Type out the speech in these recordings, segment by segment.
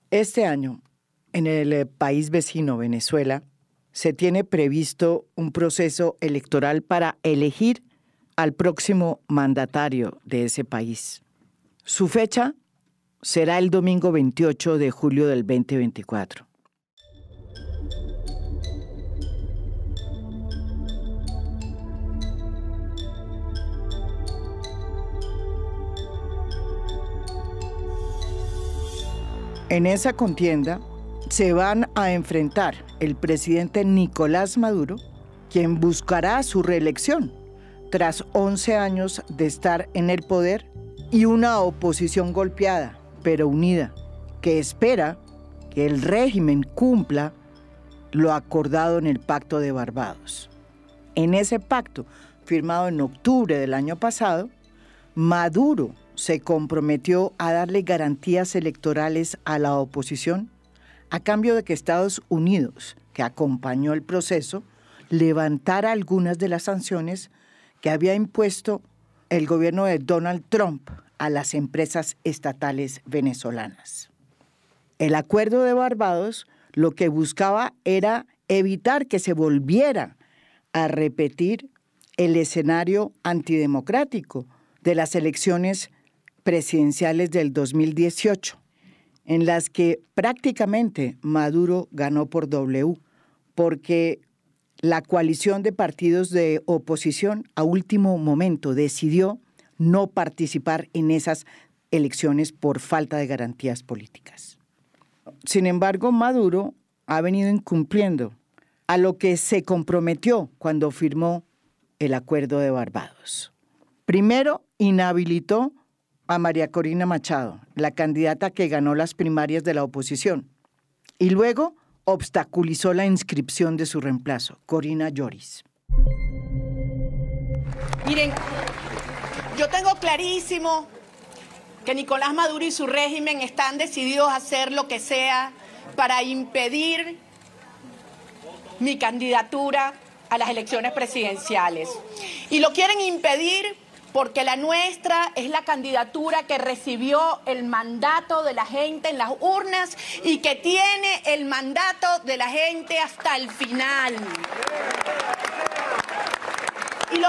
Este año, en el país vecino, Venezuela, se tiene previsto un proceso electoral para elegir al próximo mandatario de ese país. Su fecha será el domingo 28 de julio del 2024. En esa contienda se van a enfrentar el presidente Nicolás Maduro, quien buscará su reelección tras 11 años de estar en el poder, y una oposición golpeada, pero unida, que espera que el régimen cumpla lo acordado en el Pacto de Barbados. En ese pacto, firmado en octubre del año pasado, Maduro se comprometió a darle garantías electorales a la oposición a cambio de que Estados Unidos, que acompañó el proceso, levantara algunas de las sanciones que había impuesto el gobierno de Donald Trump a las empresas estatales venezolanas. El Acuerdo de Barbados lo que buscaba era evitar que se volviera a repetir el escenario antidemocrático de las elecciones presidenciales del 2018, en las que prácticamente Maduro ganó por W, porque la coalición de partidos de oposición a último momento decidió no participar en esas elecciones por falta de garantías políticas. Sin embargo, Maduro ha venido incumpliendo a lo que se comprometió cuando firmó el Acuerdo de Barbados. Primero, inhabilitó a María Corina Machado, la candidata que ganó las primarias de la oposición, y luego obstaculizó la inscripción de su reemplazo, Corina Lloris. Miren, yo tengo clarísimo que Nicolás Maduro y su régimen están decididos a hacer lo que sea para impedir mi candidatura a las elecciones presidenciales. Y lo quieren impedir porque la nuestra es la candidatura que recibió el mandato de la gente en las urnas y que tiene el mandato de la gente hasta el final. Y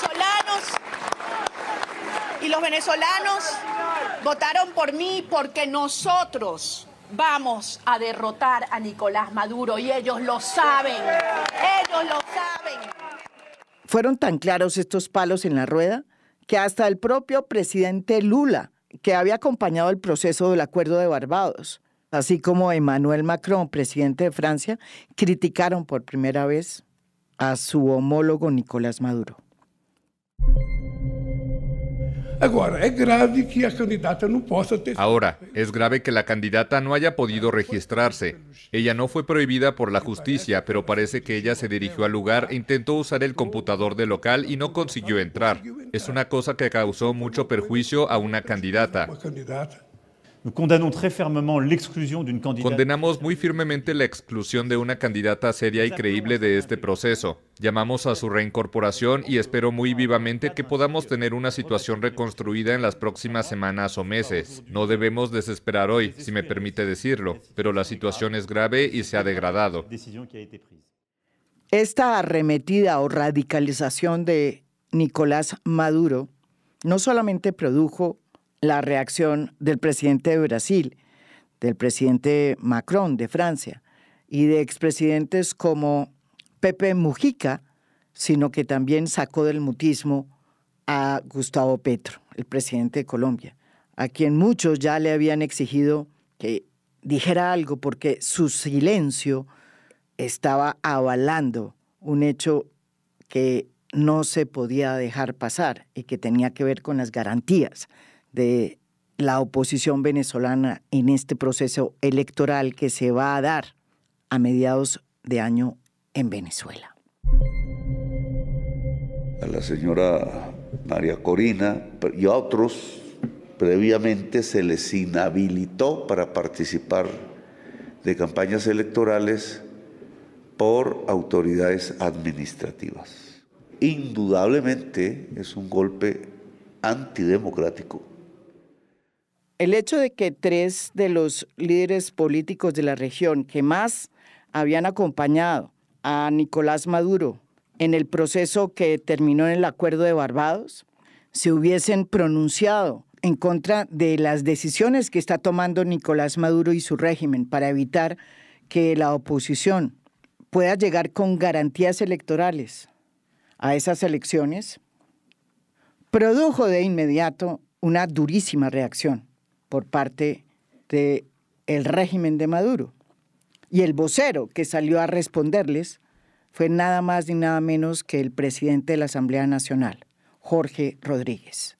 los venezolanos votaron por mí porque nosotros vamos a derrotar a Nicolás Maduro y ellos lo saben, ellos lo saben. Fueron tan claros estos palos en la rueda que hasta el propio presidente Lula, que había acompañado el proceso del Acuerdo de Barbados, así como Emmanuel Macron, presidente de Francia, criticaron por primera vez a su homólogo Nicolás Maduro. Ahora, es grave que la candidata no possa ter... Ahora, es grave que la candidata no haya podido registrarse. Ella no fue prohibida por la justicia, pero parece que ella se dirigió al lugar e intentó usar el computador del local y no consiguió entrar. Es una cosa que causó mucho perjuicio a una candidata. Condenamos muy firmemente la exclusión de una candidata seria y creíble de este proceso. Llamamos a su reincorporación y espero muy vivamente que podamos tener una situación reconstruida en las próximas semanas o meses. No debemos desesperar hoy, si me permite decirlo, pero la situación es grave y se ha degradado. Esta arremetida o radicalización de Nicolás Maduro no solamente produjo la reacción del presidente de Brasil, del presidente Macron de Francia y de expresidentes como Pepe Mujica, sino que también sacó del mutismo a Gustavo Petro, el presidente de Colombia, a quien muchos ya le habían exigido que dijera algo porque su silencio estaba avalando un hecho que no se podía dejar pasar y que tenía que ver con las garantías de la oposición venezolana en este proceso electoral que se va a dar a mediados de año en Venezuela. A la señora María Corina y a otros previamente se les inhabilitó para participar de campañas electorales por autoridades administrativas. Indudablemente es un golpe antidemocrático El hecho de que 3 de los líderes políticos de la región que más habían acompañado a Nicolás Maduro en el proceso que terminó en el Acuerdo de Barbados se hubiesen pronunciado en contra de las decisiones que está tomando Nicolás Maduro y su régimen para evitar que la oposición pueda llegar con garantías electorales a esas elecciones, produjo de inmediato una durísima reacción por parte del régimen de Maduro. Y el vocero que salió a responderles fue nada más ni nada menos que el presidente de la Asamblea Nacional, Jorge Rodríguez.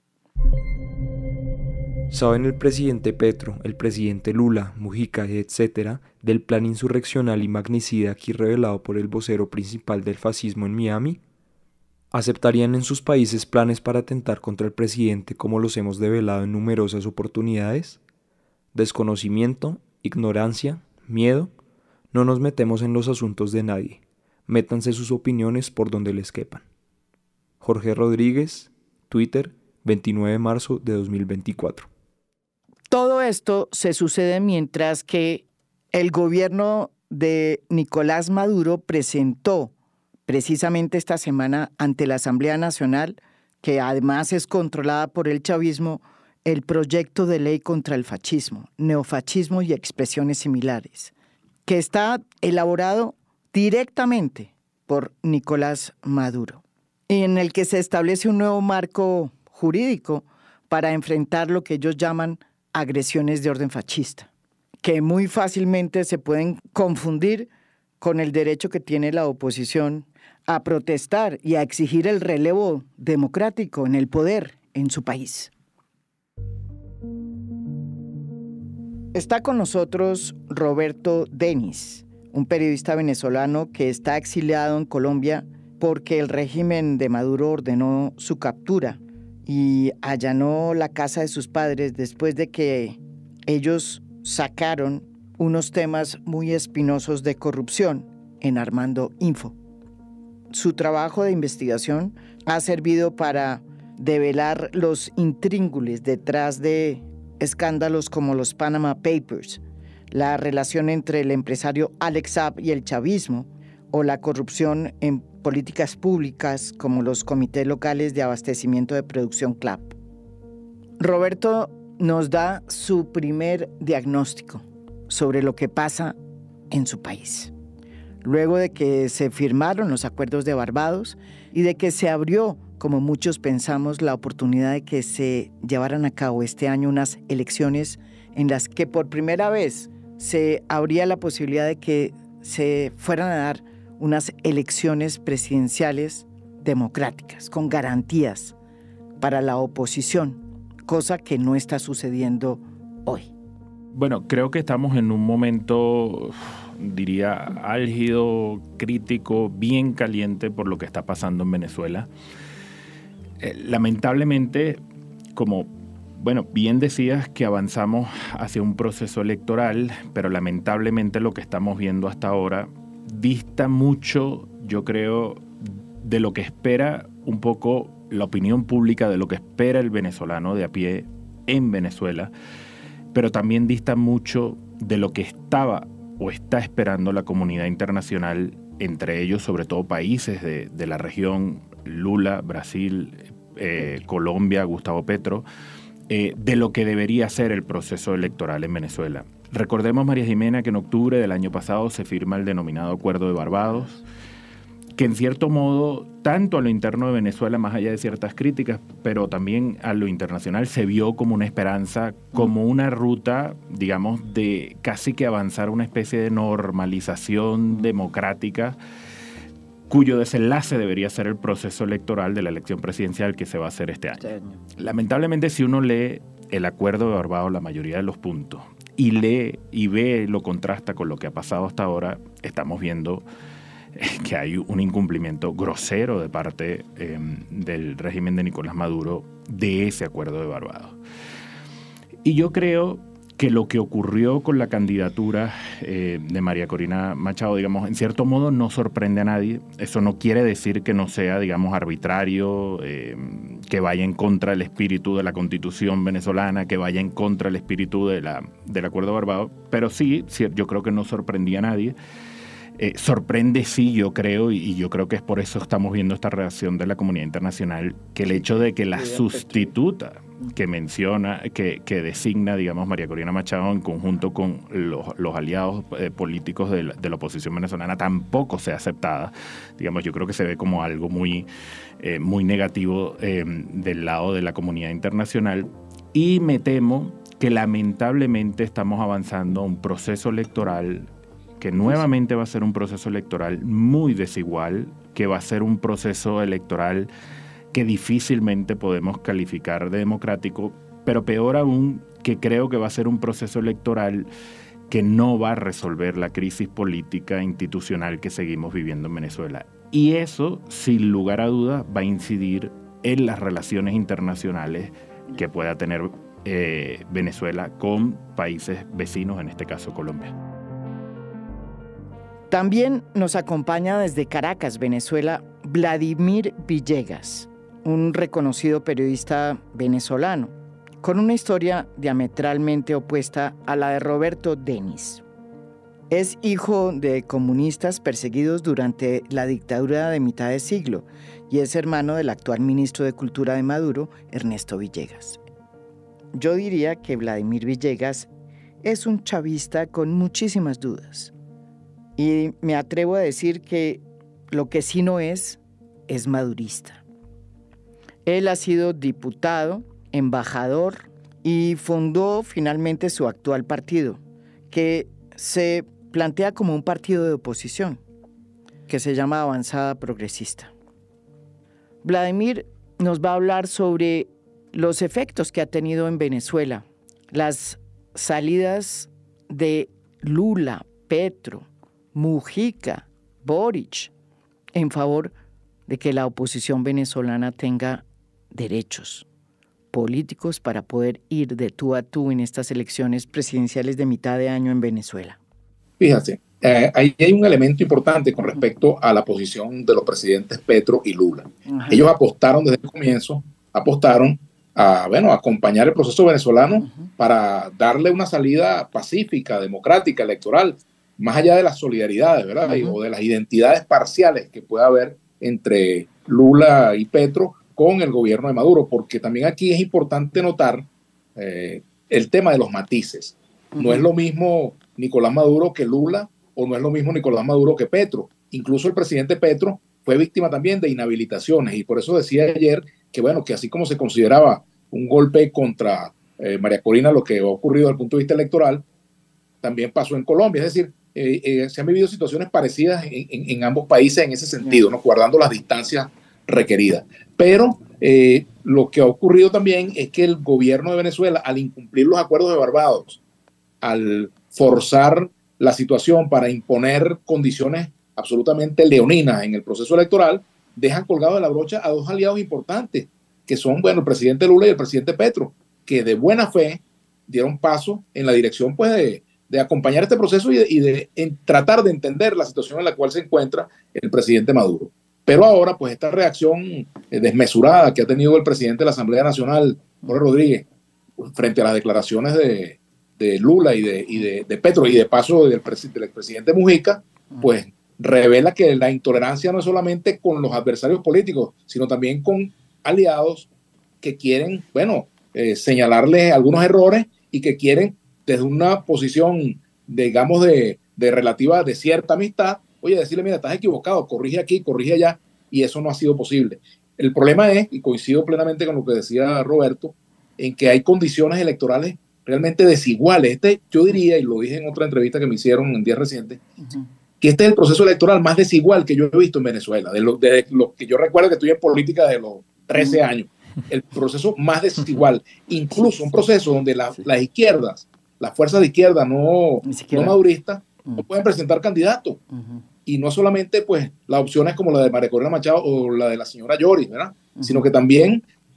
¿Saben el presidente Petro, el presidente Lula, Mujica, etcétera, del plan insurreccional y magnicida aquí revelado por el vocero principal del fascismo en Miami? ¿Aceptarían en sus países planes para atentar contra el presidente como los hemos develado en numerosas oportunidades? ¿Desconocimiento? ¿Ignorancia? ¿Miedo? No nos metemos en los asuntos de nadie. Métanse sus opiniones por donde les quepan. Jorge Rodríguez, Twitter, 29 de marzo de 2024. Todo esto se sucede mientras que el gobierno de Nicolás Maduro presentó precisamente esta semana ante la Asamblea Nacional, que además es controlada por el chavismo, el proyecto de ley contra el fascismo, neofascismo y expresiones similares, que está elaborado directamente por Nicolás Maduro, y en el que se establece un nuevo marco jurídico para enfrentar lo que ellos llaman agresiones de orden fascista, que muy fácilmente se pueden confundir con el derecho que tiene la oposición a protestar y a exigir el relevo democrático en el poder en su país. Está con nosotros Roberto Denis, un periodista venezolano que está exiliado en Colombia porque el régimen de Maduro ordenó su captura y allanó la casa de sus padres después de que ellos sacaron unos temas muy espinosos de corrupción en Armando Info. Su trabajo de investigación ha servido para develar los intríngulis detrás de escándalos como los Panama Papers, la relación entre el empresario Alex Saab y el chavismo, o la corrupción en políticas públicas como los comités locales de abastecimiento de producción CLAP. Roberto nos da su primer diagnóstico sobre lo que pasa en su país. Luego de que se firmaron los acuerdos de Barbados y de que se abrió, como muchos pensamos, la oportunidad de que se llevaran a cabo este año unas elecciones en las que por primera vez se abría la posibilidad de que se fueran a dar unas elecciones presidenciales democráticas, con garantías para la oposición, cosa que no está sucediendo hoy. Bueno, creo que estamos en un momento, diría, álgido, crítico, bien caliente por lo que está pasando en Venezuela. Lamentablemente, como bien decías que avanzamos hacia un proceso electoral, pero lamentablemente lo que estamos viendo hasta ahora dista mucho, yo creo, de lo que espera un poco la opinión pública, de lo que espera el venezolano de a pie en Venezuela, pero también dista mucho de lo que estaba o está esperando la comunidad internacional, entre ellos sobre todo países de la región, Lula, Brasil, Colombia, Gustavo Petro, de lo que debería ser el proceso electoral en Venezuela. Recordemos, María Jimena, que en octubre del año pasado se firma el denominado Acuerdo de Barbados, que en cierto modo, tanto a lo interno de Venezuela, más allá de ciertas críticas, pero también a lo internacional, se vio como una esperanza, como una ruta, digamos, de casi que avanzar una especie de normalización democrática, cuyo desenlace debería ser el proceso electoral de la elección presidencial que se va a hacer este año. Lamentablemente, si uno lee el Acuerdo de Barbados, la mayoría de los puntos, y lee y ve, lo contrasta con lo que ha pasado hasta ahora, estamos viendo que hay un incumplimiento grosero de parte del régimen de Nicolás Maduro de ese Acuerdo de Barbados. Y yo creo que lo que ocurrió con la candidatura de María Corina Machado, digamos, en cierto modo no sorprende a nadie. Eso no quiere decir que no sea, digamos, arbitrario, que vaya en contra del espíritu de la Constitución venezolana, que vaya en contra del espíritu del Acuerdo de Barbados, pero sí, yo creo que no sorprendía a nadie. Sorprende sí, yo creo, y yo creo que es por eso estamos viendo esta reacción de la comunidad internacional, que el hecho de que la sustituta que menciona, que designa, digamos, María Corina Machado en conjunto con los aliados políticos de la oposición venezolana tampoco sea aceptada. Digamos, yo creo que se ve como algo muy negativo del lado de la comunidad internacional, y me temo que lamentablemente estamos avanzando a un proceso electoral que nuevamente va a ser un proceso electoral muy desigual, que va a ser un proceso electoral que difícilmente podemos calificar de democrático, pero peor aún, que creo que va a ser un proceso electoral que no va a resolver la crisis política e institucional que seguimos viviendo en Venezuela. Y eso, sin lugar a dudas, va a incidir en las relaciones internacionales que pueda tener Venezuela con países vecinos, en este caso Colombia. También nos acompaña desde Caracas, Venezuela, Vladimir Villegas, un reconocido periodista venezolano, con una historia diametralmente opuesta a la de Roberto Denis. Es hijo de comunistas perseguidos durante la dictadura de mitad de siglo y es hermano del actual ministro de Cultura de Maduro, Ernesto Villegas. Yo diría que Vladimir Villegas es un chavista con muchísimas dudas. Y me atrevo a decir que lo que sí no es madurista. Él ha sido diputado, embajador y fundó finalmente su actual partido, que se plantea como un partido de oposición, que se llama Avanzada Progresista. Vladimir nos va a hablar sobre los efectos que ha tenido en Venezuela, las salidas de Lula, Petro, Mujica, Boric, en favor de que la oposición venezolana tenga derechos políticos para poder ir de tú a tú en estas elecciones presidenciales de mitad de año en Venezuela. Fíjate, ahí hay un elemento importante con respecto a la posición de los presidentes Petro y Lula. Ajá. Ellos apostaron desde el comienzo, a acompañar el proceso venezolano para darle una salida pacífica, democrática, electoral, más allá de las solidaridades, ¿verdad? O de las identidades parciales que pueda haber entre Lula y Petro con el gobierno de Maduro, porque también aquí es importante notar el tema de los matices. No es lo mismo Nicolás Maduro que Lula, o no es lo mismo Nicolás Maduro que Petro. Incluso el presidente Petro fue víctima también de inhabilitaciones, y por eso decía ayer que así como se consideraba un golpe contra María Corina lo que ha ocurrido desde el punto de vista electoral, también pasó en Colombia. Es decir, se han vivido situaciones parecidas en ambos países en ese sentido, ¿no? Guardando las distancias requeridas. Pero lo que ha ocurrido también es que el gobierno de Venezuela, al incumplir los acuerdos de Barbados, al forzar la situación para imponer condiciones absolutamente leoninas en el proceso electoral, dejan colgado de la brocha a dos aliados importantes, que son, el presidente Lula y el presidente Petro, que de buena fe dieron paso en la dirección, pues, de acompañar este proceso y de tratar de entender la situación en la cual se encuentra el presidente Maduro. Pero ahora, pues, esta reacción desmesurada que ha tenido el presidente de la Asamblea Nacional, Jorge Rodríguez, frente a las declaraciones de Lula y de Petro, y de paso del presidente Mujica, pues revela que la intolerancia no es solamente con los adversarios políticos, sino también con aliados que quieren, señalarles algunos errores y que quieren, desde una posición, digamos, de relativa, de cierta amistad, decirle, mira, estás equivocado, corrige aquí, corrige allá, y eso no ha sido posible. El problema es, y coincido plenamente con lo que decía Roberto, en que hay condiciones electorales realmente desiguales. Yo diría, y lo dije en otra entrevista que me hicieron en días recientes, que este es el proceso electoral más desigual que yo he visto en Venezuela, de lo que yo recuerdo que estoy en política de los 13 años, el proceso más desigual, incluso un proceso donde las izquierdas, las fuerzas de izquierda no maduristas, no pueden presentar candidatos. Y no solamente, pues, las opciones como la de María Corina Machado o la de la señora Lloris, ¿verdad? Sino que también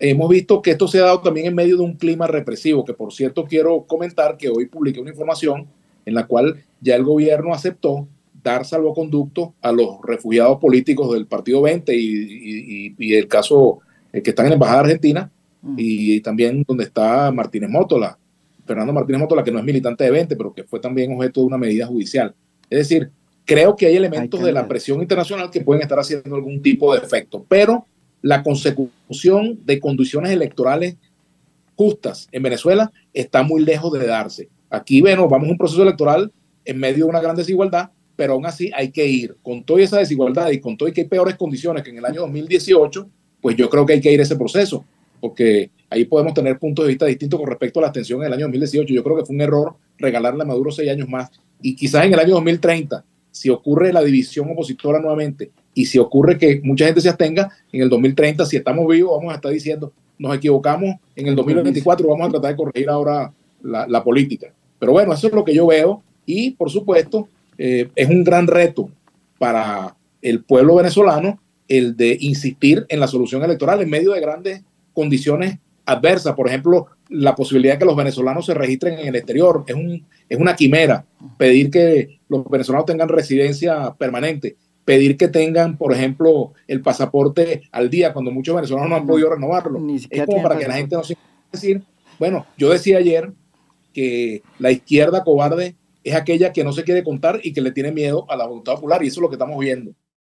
hemos visto que esto se ha dado también en medio de un clima represivo, que por cierto quiero comentar que hoy publiqué una información en la cual ya el gobierno aceptó dar salvoconducto a los refugiados políticos del Partido 20 y el caso que están en la Embajada Argentina, y también donde está Martínez Mótola, Fernando Martínez Mótola, que no es militante de 20, pero que fue también objeto de una medida judicial. Es decir, creo que hay elementos de la presión internacional que pueden estar haciendo algún tipo de efecto, pero la consecución de condiciones electorales justas en Venezuela está muy lejos de darse. Aquí, bueno, vamos a un proceso electoral en medio de una gran desigualdad, pero aún así hay que ir. Con toda esa desigualdad y con todo y que hay peores condiciones que en el año 2018, pues yo creo que hay que ir a ese proceso, porque ahí podemos tener puntos de vista distintos con respecto a la abstención en el año 2018. Yo creo que fue un error regalarle a Maduro 6 años más, y quizás en el año 2030, si ocurre la división opositora nuevamente, y si ocurre que mucha gente se abstenga, en el 2030, si estamos vivos, vamos a estar diciendo, nos equivocamos, en el 2024 vamos a tratar de corregir ahora la política. Pero bueno, eso es lo que yo veo, y por supuesto, es un gran reto para el pueblo venezolano el de insistir en la solución electoral en medio de grandes condiciones adversas. Por ejemplo, la posibilidad de que los venezolanos se registren en el exterior es una quimera. Pedir que los venezolanos tengan residencia permanente, pedir que tengan, por ejemplo, el pasaporte al día, cuando muchos venezolanos no han podido renovarlo. Es como para que la gente no se decir, bueno, yo decía ayer que la izquierda cobarde es aquella que no se quiere contar y que le tiene miedo a la voluntad popular, y eso es lo que estamos viendo.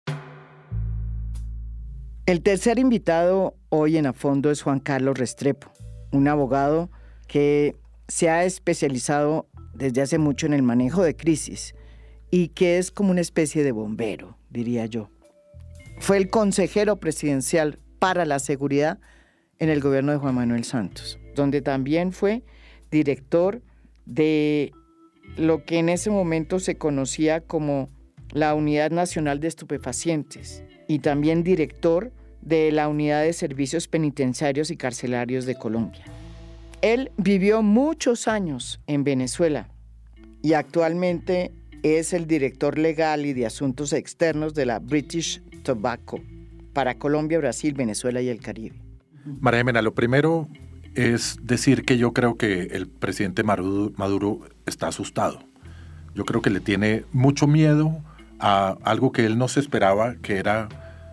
El tercer invitado hoy en A Fondo es Juan Carlos Restrepo, un abogado que se ha especializado desde hace mucho en el manejo de crisis y que es como una especie de bombero, diría yo. Fue el consejero presidencial para la seguridad en el gobierno de Juan Manuel Santos, donde también fue director de lo que en ese momento se conocía como la Unidad Nacional de Estupefacientes y también director de la Unidad de Servicios Penitenciarios y Carcelarios de Colombia. Él vivió muchos años en Venezuela y actualmente es el director legal y de asuntos externos de la British Tobacco para Colombia, Brasil, Venezuela y el Caribe. María Jimena, lo primero es decir que yo creo que el presidente Maduro está asustado. Yo creo que le tiene mucho miedo a algo que él no se esperaba, que era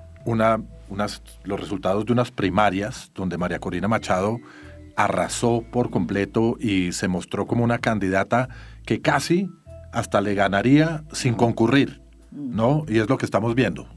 los resultados de unas primarias donde María Corina Machado arrasó por completo y se mostró como una candidata que casi hasta le ganaría sin concurrir, ¿no? Y es lo que estamos viendo.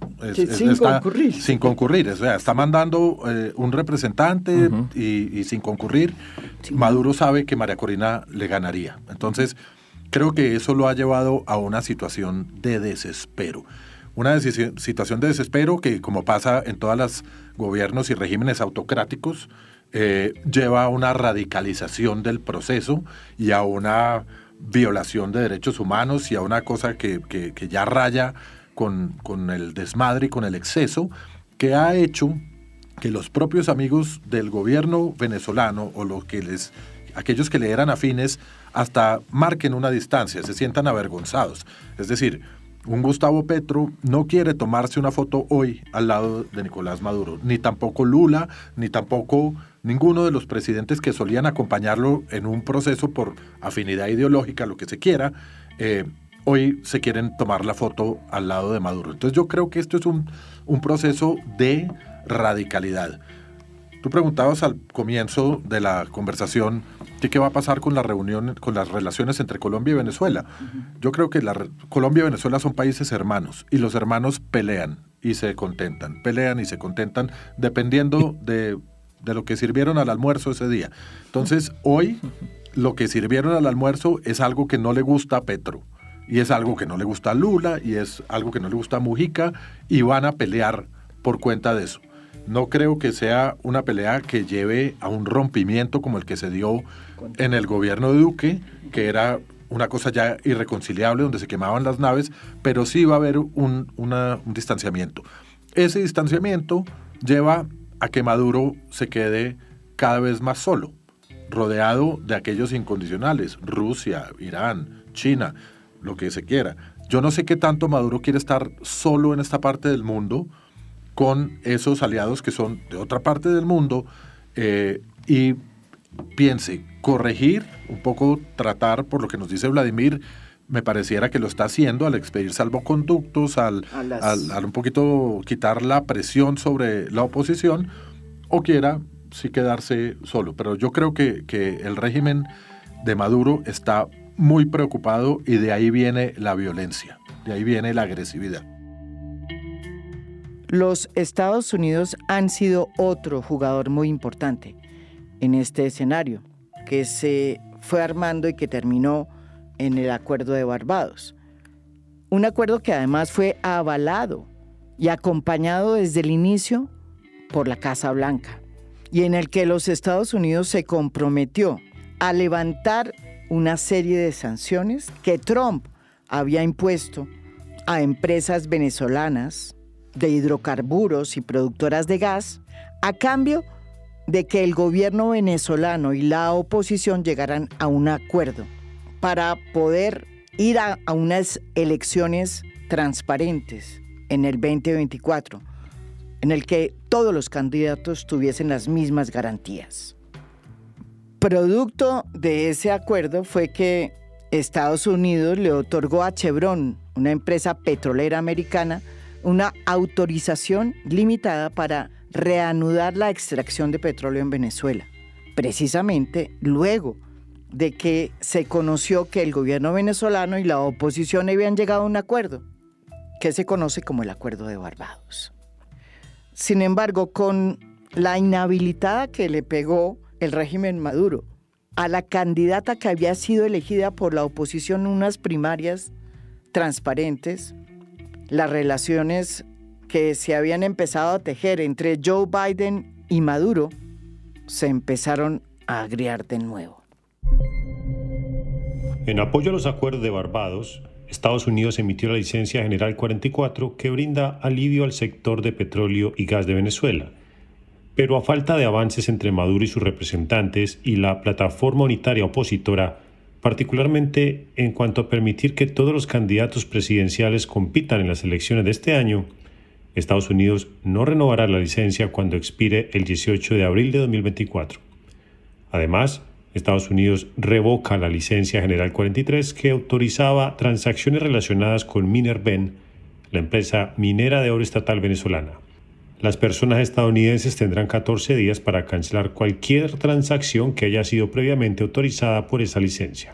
Sin concurrir. O sea, está mandando un representante y sin concurrir. Sí. Maduro sabe que María Corina le ganaría. Entonces, creo que eso lo ha llevado a una situación de desespero. Una situación de desespero que, como pasa en todos los gobiernos y regímenes autocráticos, lleva a una radicalización del proceso y a una violación de derechos humanos y a una cosa que ya raya con el desmadre y con el exceso, que ha hecho que los propios amigos del gobierno venezolano o aquellos que le eran afines hasta marquen una distancia, se sientan avergonzados. Es decir, un Gustavo Petro no quiere tomarse una foto hoy al lado de Nicolás Maduro, ni tampoco Lula, ni tampoco ninguno de los presidentes que solían acompañarlo en un proceso por afinidad ideológica, lo que se quiera, hoy se quieren tomar la foto al lado de Maduro. Entonces yo creo que esto es un proceso de radicalidad. Tú preguntabas al comienzo de la conversación qué va a pasar con la reunión, con las relaciones entre Colombia y Venezuela. Yo creo que Colombia y Venezuela son países hermanos y los hermanos pelean y se contentan, dependiendo de lo que sirvieron al almuerzo ese día. Entonces, hoy lo que sirvieron al almuerzo es algo que no le gusta a Petro, y es algo que no le gusta a Lula, y es algo que no le gusta a Mujica, y van a pelear por cuenta de eso. No creo que sea una pelea que lleve a un rompimiento como el que se dio en el gobierno de Duque, que era una cosa ya irreconciliable, donde se quemaban las naves, pero sí va a haber un distanciamiento. Ese distanciamiento lleva a que Maduro se quede cada vez más solo, rodeado de aquellos incondicionales, Rusia, Irán, China, lo que se quiera. Yo no sé qué tanto Maduro quiere estar solo en esta parte del mundo, con esos aliados que son de otra parte del mundo, y piense, corregir, un poco tratar, por lo que nos dice Vladimir, me pareciera que lo está haciendo al expedir salvoconductos, al un poquito quitar la presión sobre la oposición, o quiera sí quedarse solo. Pero yo creo que el régimen de Maduro está muy preocupado y de ahí viene la violencia, de ahí viene la agresividad. Los Estados Unidos han sido otro jugador muy importante en este escenario, que se fue armando y que terminó en el Acuerdo de Barbados. Un acuerdo que además fue avalado y acompañado desde el inicio por la Casa Blanca, y en el que los Estados Unidos se comprometió a levantar una serie de sanciones que Trump había impuesto a empresas venezolanas de hidrocarburos y productoras de gas, a cambio de que el gobierno venezolano y la oposición llegaran a un acuerdo para poder ir a unas elecciones transparentes en el 2024, en el que todos los candidatos tuviesen las mismas garantías. Producto de ese acuerdo fue que Estados Unidos le otorgó a Chevron, una empresa petrolera americana, una autorización limitada para reanudar la extracción de petróleo en Venezuela, precisamente luego de que se conoció que el gobierno venezolano y la oposición habían llegado a un acuerdo, que se conoce como el Acuerdo de Barbados. Sin embargo, con la inhabilitada que le pegó el régimen Maduro a la candidata que había sido elegida por la oposición en unas primarias transparentes, las relaciones que se habían empezado a tejer entre Joe Biden y Maduro se empezaron a agriar de nuevo. En apoyo a los acuerdos de Barbados, Estados Unidos emitió la licencia general 44 que brinda alivio al sector de petróleo y gas de Venezuela. Pero a falta de avances entre Maduro y sus representantes y la plataforma unitaria opositora, particularmente en cuanto a permitir que todos los candidatos presidenciales compitan en las elecciones de este año, Estados Unidos no renovará la licencia cuando expire el 18 de abril de 2024. Además, Estados Unidos revoca la licencia general 43 que autorizaba transacciones relacionadas con Minerven, la empresa minera de oro estatal venezolana. Las personas estadounidenses tendrán 14 días para cancelar cualquier transacción que haya sido previamente autorizada por esa licencia.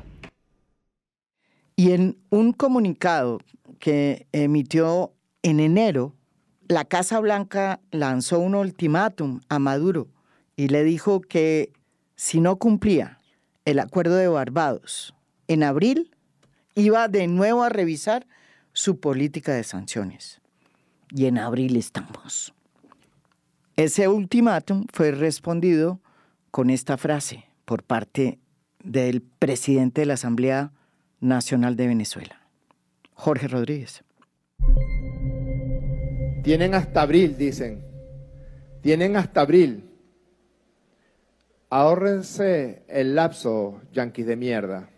Y en un comunicado que emitió en enero, la Casa Blanca lanzó un ultimátum a Maduro y le dijo que si no cumplía el Acuerdo de Barbados en abril, iba de nuevo a revisar su política de sanciones. Y en abril estamos. Ese ultimátum fue respondido con esta frase por parte del presidente de la Asamblea Nacional de Venezuela, Jorge Rodríguez. Tienen hasta abril, dicen. Tienen hasta abril. Ahórrense el lapso, yanquis de mierda.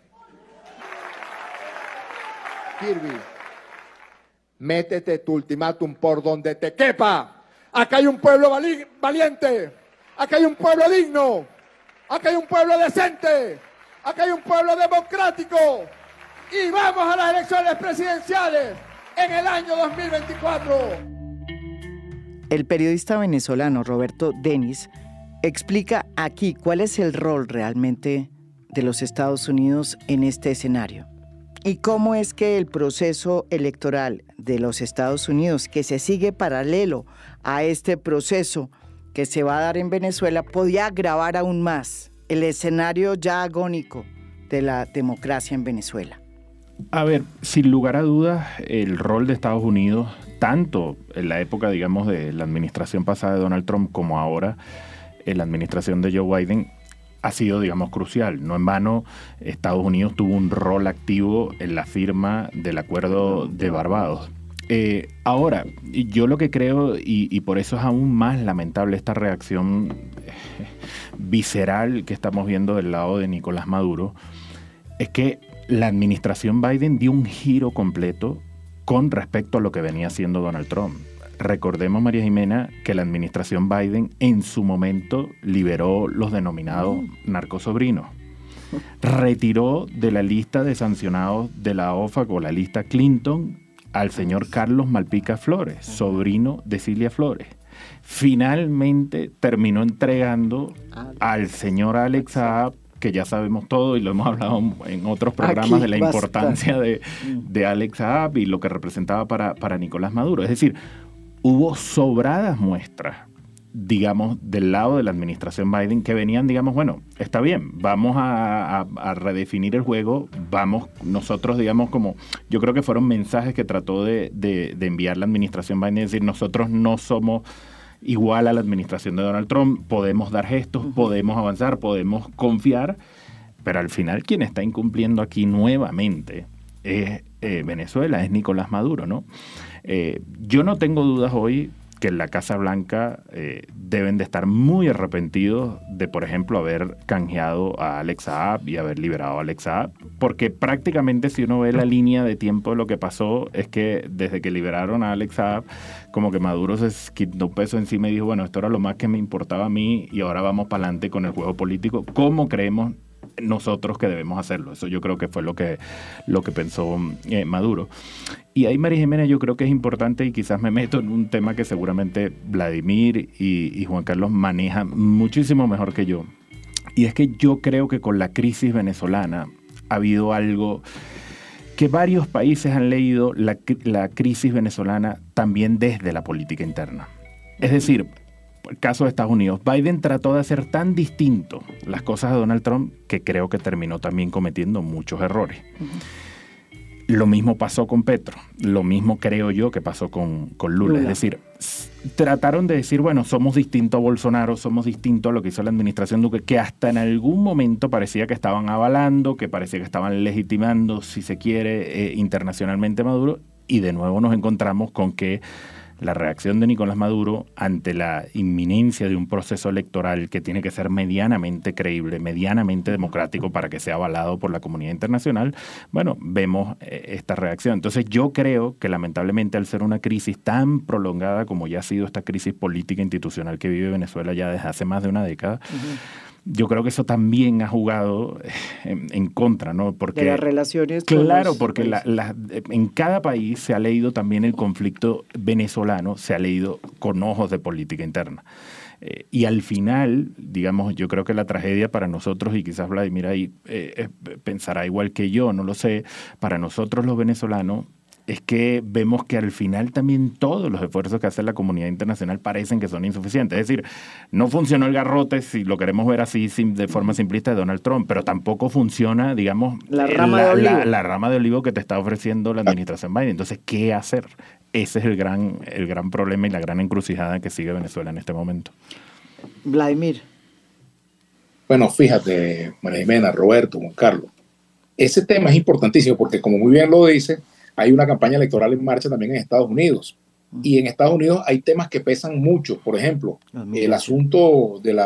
Kirby, métete tu ultimátum por donde te quepa. Acá hay un pueblo valiente, acá hay un pueblo digno, acá hay un pueblo decente, acá hay un pueblo democrático y vamos a las elecciones presidenciales en el año 2024. El periodista venezolano Roberto Denis explica aquí cuál es el rol realmente de los Estados Unidos en este escenario y cómo es que el proceso electoral de los Estados Unidos, que se sigue paralelo a este proceso que se va a dar en Venezuela, podía agravar aún más el escenario ya agónico de la democracia en Venezuela. A ver, sin lugar a dudas, el rol de Estados Unidos, tanto en la época, digamos, de la administración pasada de Donald Trump como ahora en la administración de Joe Biden, ha sido, digamos, crucial. No en vano, Estados Unidos tuvo un rol activo en la firma del Acuerdo de Barbados. Ahora, yo lo que creo, y por eso es aún más lamentable esta reacción visceral que estamos viendo del lado de Nicolás Maduro, es que la administración Biden dio un giro completo con respecto a lo que venía haciendo Donald Trump. recordemos, María Jimena, que la administración Biden en su momento liberó los denominados narcosobrinos. Retiró de la lista de sancionados de la OFAC o la lista Clinton al señor Carlos Malpica Flores, sobrino de Cilia Flores. Finalmente terminó entregando al señor Alex Saab, que ya sabemos todo y lo hemos hablado en otros programas aquí, de la importancia de Alex Saab y lo que representaba para Nicolás Maduro. Es decir, hubo sobradas muestras, digamos, del lado de la administración Biden que venían, digamos, bueno, está bien, vamos a redefinir el juego, vamos nosotros, digamos, como yo creo que fueron mensajes que trató de enviar la administración Biden, es decir, nosotros no somos igual a la administración de Donald Trump, podemos dar gestos, podemos avanzar, podemos confiar, pero al final quien está incumpliendo aquí nuevamente es Venezuela, es Nicolás Maduro, ¿no? Yo no tengo dudas hoy que en la Casa Blanca deben de estar muy arrepentidos de, por ejemplo, haber canjeado a Alex Saab y haber liberado a Alex Saab, porque prácticamente si uno ve la línea de tiempo de lo que pasó es que desde que liberaron a Alex Saab, como que Maduro se quitó un peso encima y dijo, bueno, esto era lo más que me importaba a mí y ahora vamos para adelante con el juego político. ¿Cómo creemos nosotros que debemos hacerlo? Eso yo creo que fue lo que pensó Maduro. Y ahí, María Jiménez, yo creo que es importante y quizás me meto en un tema que seguramente Vladimir y Juan Carlos manejan muchísimo mejor que yo. Y es que yo creo que con la crisis venezolana ha habido algo que varios países han leído la crisis venezolana también desde la política interna. Es decir, el caso de Estados Unidos, Biden trató de hacer tan distinto las cosas de Donald Trump que creo que terminó también cometiendo muchos errores. Lo mismo pasó con Petro, lo mismo creo yo que pasó con Lula. Es decir, trataron de decir, bueno, somos distintos a Bolsonaro, somos distintos a lo que hizo la administración Duque, que hasta en algún momento parecía que estaban avalando, que parecía que estaban legitimando, si se quiere, internacionalmente a Maduro, y de nuevo nos encontramos con que la reacción de Nicolás Maduro ante la inminencia de un proceso electoral que tiene que ser medianamente creíble, medianamente democrático para que sea avalado por la comunidad internacional, bueno, vemos esta reacción. Entonces yo creo que lamentablemente al ser una crisis tan prolongada como ya ha sido esta crisis política institucional que vive Venezuela ya desde hace más de una década, yo creo que eso también ha jugado en contra, ¿no? Porque, de las relaciones. Claro, porque en cada país se ha leído también el conflicto venezolano, se ha leído con ojos de política interna. Y al final, digamos, yo creo que la tragedia para nosotros, y quizás Vladimir ahí pensará igual que yo, no lo sé, para nosotros los venezolanos, es que vemos que al final también todos los esfuerzos que hace la comunidad internacional parecen que son insuficientes. Es decir, no funcionó el garrote, si lo queremos ver así de forma simplista, de Donald Trump, pero tampoco funciona, digamos, la rama de olivo que te está ofreciendo la administración Biden. Entonces, ¿qué hacer? Ese es el gran problema y la gran encrucijada que sigue Venezuela en este momento. Vladimir. Bueno, fíjate, María Jimena, Roberto, Juan Carlos, ese tema es importantísimo porque, como muy bien lo dice, hay una campaña electoral en marcha también en Estados Unidos. Y en Estados Unidos hay temas que pesan mucho. Por ejemplo, el asunto de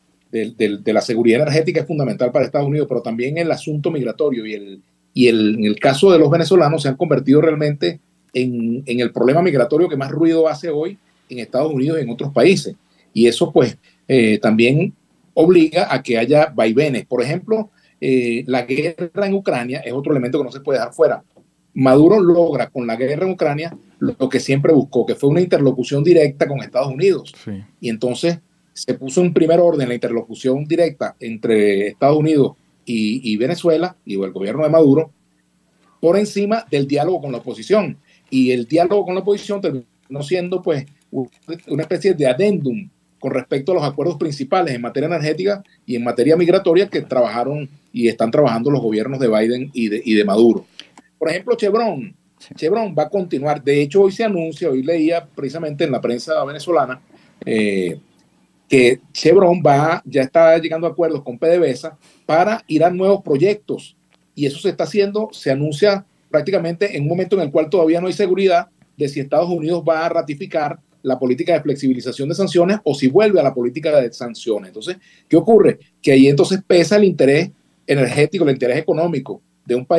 la seguridad energética es fundamental para Estados Unidos, pero también el asunto migratorio en el caso de los venezolanos se han convertido realmente en el problema migratorio que más ruido hace hoy en Estados Unidos y en otros países. Y eso pues también obliga a que haya vaivenes. Por ejemplo, la guerra en Ucrania es otro elemento que no se puede dejar fuera. Maduro logra con la guerra en Ucrania lo que siempre buscó, que fue una interlocución directa con Estados Unidos. Sí. Y entonces se puso en primer orden la interlocución directa entre Estados Unidos y Venezuela y el gobierno de Maduro por encima del diálogo con la oposición. Y el diálogo con la oposición terminó siendo pues una especie de adendum con respecto a los acuerdos principales en materia energética y en materia migratoria que trabajaron y están trabajando los gobiernos de Biden y de Maduro. Por ejemplo, Chevron va a continuar. De hecho, hoy se anuncia, hoy leía precisamente en la prensa venezolana que Chevron ya está llegando a acuerdos con PDVSA para ir a nuevos proyectos. Y eso se está haciendo, se anuncia prácticamente en un momento en el cual todavía no hay seguridad de si Estados Unidos va a ratificar la política de flexibilización de sanciones o si vuelve a la política de sanciones. Entonces, ¿qué ocurre? Que ahí entonces pesa el interés energético, el interés económico de un país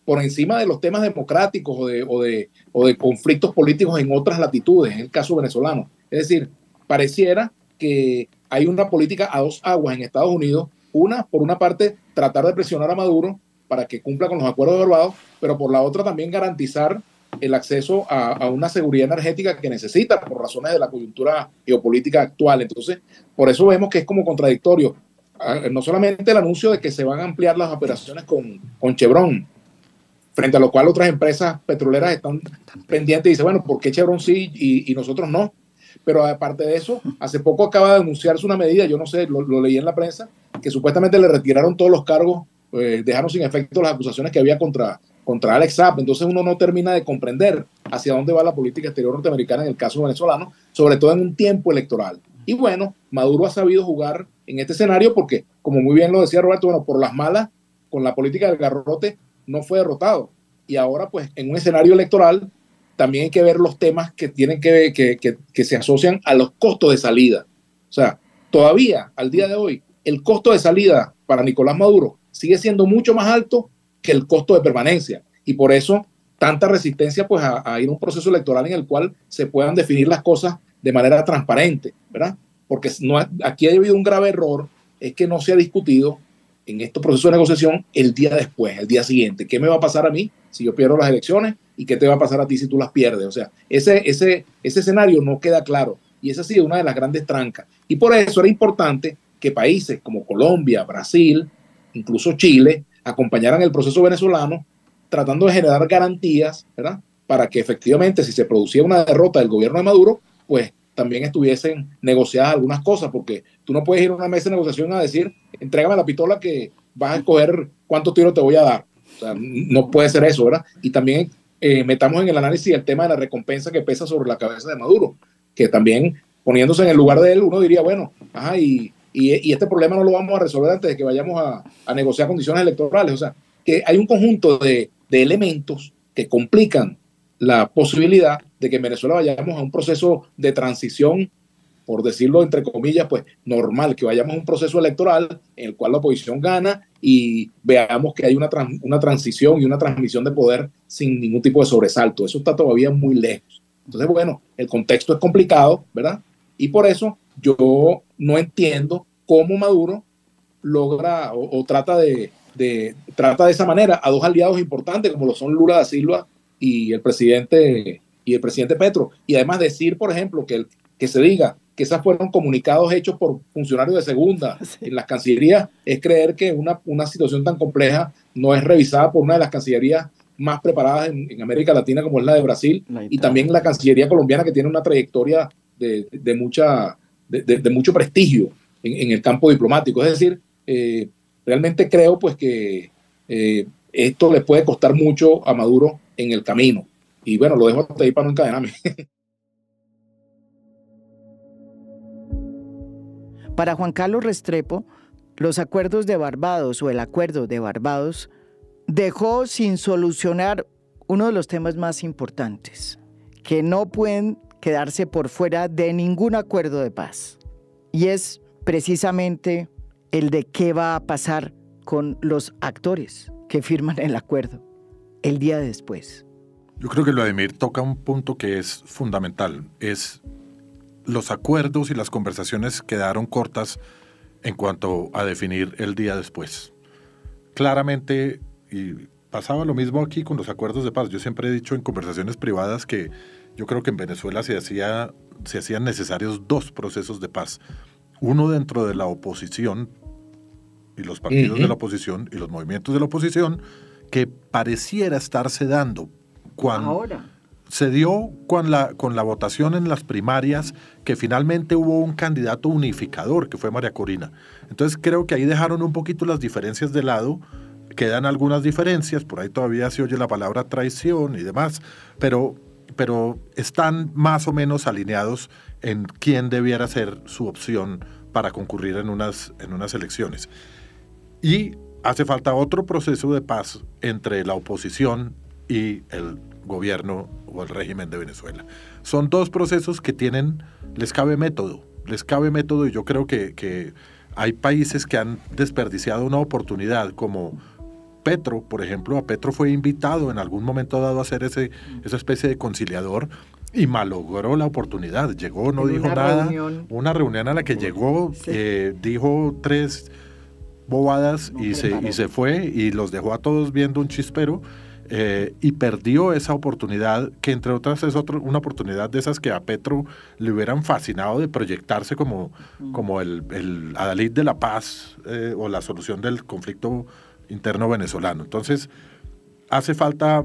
por encima de los temas democráticos o de conflictos políticos en otras latitudes, en el caso venezolano. Es decir, pareciera que hay una política a dos aguas en Estados Unidos. Por una parte, tratar de presionar a Maduro para que cumpla con los acuerdos de Barbados, pero por la otra también garantizar el acceso a una seguridad energética que necesita por razones de la coyuntura geopolítica actual. Entonces, por eso vemos que es como contradictorio. No solamente el anuncio de que se van a ampliar las operaciones con Chevron, frente a lo cual otras empresas petroleras están pendientes y dicen, bueno, ¿por qué Chevron sí y nosotros no? Pero aparte de eso, hace poco acaba de anunciarse una medida, yo no sé, lo leí en la prensa, que supuestamente le retiraron todos los cargos, dejaron sin efecto las acusaciones que había contra Alex Saab. Entonces uno no termina de comprender hacia dónde va la política exterior norteamericana en el caso venezolano, sobre todo en un tiempo electoral. Y bueno, Maduro ha sabido jugar en este escenario porque, como muy bien lo decía Roberto, bueno, por las malas, con la política del garrote, no fue derrotado. Y ahora, pues, en un escenario electoral, también hay que ver los temas que tienen que se asocian a los costos de salida. O sea, todavía, al día de hoy, el costo de salida para Nicolás Maduro sigue siendo mucho más alto que el costo de permanencia. Y por eso, tanta resistencia, pues, a ir a un proceso electoral en el cual se puedan definir las cosas de manera transparente, ¿verdad? Porque aquí ha habido un grave error, es que no se ha discutido en estos procesos de negociación el día después, el día siguiente. ¿Qué me va a pasar a mí si yo pierdo las elecciones? ¿Y qué te va a pasar a ti si tú las pierdes? O sea, ese escenario no queda claro. Y esa ha sido una de las grandes trancas. Y por eso era importante que países como Colombia, Brasil, incluso Chile, acompañaran el proceso venezolano tratando de generar garantías, ¿verdad? Para que efectivamente, si se producía una derrota del gobierno de Maduro, pues también estuviesen negociadas algunas cosas, porque tú no puedes ir a una mesa de negociación a decir, entrégame la pistola que vas a escoger cuántos tiros te voy a dar. O sea, no puede ser eso, ¿verdad? Y también metamos en el análisis el tema de la recompensa que pesa sobre la cabeza de Maduro, que también poniéndose en el lugar de él, uno diría, bueno, ajá, y este problema no lo vamos a resolver antes de que vayamos a negociar condiciones electorales. O sea, que hay un conjunto de elementos que complican la posibilidad de que en Venezuela vayamos a un proceso de transición, por decirlo entre comillas, pues normal, que vayamos a un proceso electoral en el cual la oposición gana y veamos que hay una transición y una transmisión de poder sin ningún tipo de sobresalto. Eso está todavía muy lejos. Entonces, bueno, el contexto es complicado, ¿verdad? Y por eso yo no entiendo cómo Maduro logra o trata de esa manera a dos aliados importantes como lo son Lula da Silva y el presidente Petro. Y además decir, por ejemplo, que se diga que esos fueron comunicados hechos por funcionarios de segunda en las cancillerías, es creer que una situación tan compleja no es revisada por una de las cancillerías más preparadas en América Latina, como es la de Brasil, y también la Cancillería colombiana, que tiene una trayectoria de mucho prestigio en el campo diplomático. Es decir, realmente creo pues que esto le puede costar mucho a Maduro en el camino. Y bueno, lo dejo hasta ahí para no encadenarme. Para Juan Carlos Restrepo, los acuerdos de Barbados o el acuerdo de Barbados dejó sin solucionar uno de los temas más importantes, que no pueden quedarse por fuera de ningún acuerdo de paz. Y es precisamente el de qué va a pasar con los actores que firman el acuerdo el día después. Yo creo que Vladimir toca un punto que es fundamental, es los acuerdos y las conversaciones quedaron cortas en cuanto a definir el día después. Claramente, y pasaba lo mismo aquí con los acuerdos de paz. Yo siempre he dicho en conversaciones privadas que yo creo que en Venezuela se hacían necesarios dos procesos de paz. Uno dentro de la oposición y los partidos de la oposición y los movimientos de la oposición, que pareciera estarse dando cuando ahora se dio con la votación en las primarias, que finalmente hubo un candidato unificador, que fue María Corina. Entonces creo que ahí dejaron un poquito las diferencias de lado, quedan algunas diferencias, por ahí todavía se oye la palabra traición y demás, pero están más o menos alineados en quién debiera ser su opción para concurrir en unas elecciones. Y hace falta otro proceso de paz entre la oposición y el gobierno o el régimen de Venezuela. Son dos procesos que les cabe método, y yo creo que hay países que han desperdiciado una oportunidad, como Petro, por ejemplo, a Petro fue invitado en algún momento dado a ser esa especie de conciliador y malogró la oportunidad. Llegó, no dijo nada. Una reunión a la que llegó, dijo 3 bobadas y se fue y los dejó a todos viendo un chispero. Y perdió esa oportunidad, que entre otras es una oportunidad de esas que a Petro le hubieran fascinado, de proyectarse como el adalid de la paz o la solución del conflicto interno venezolano. Entonces hace falta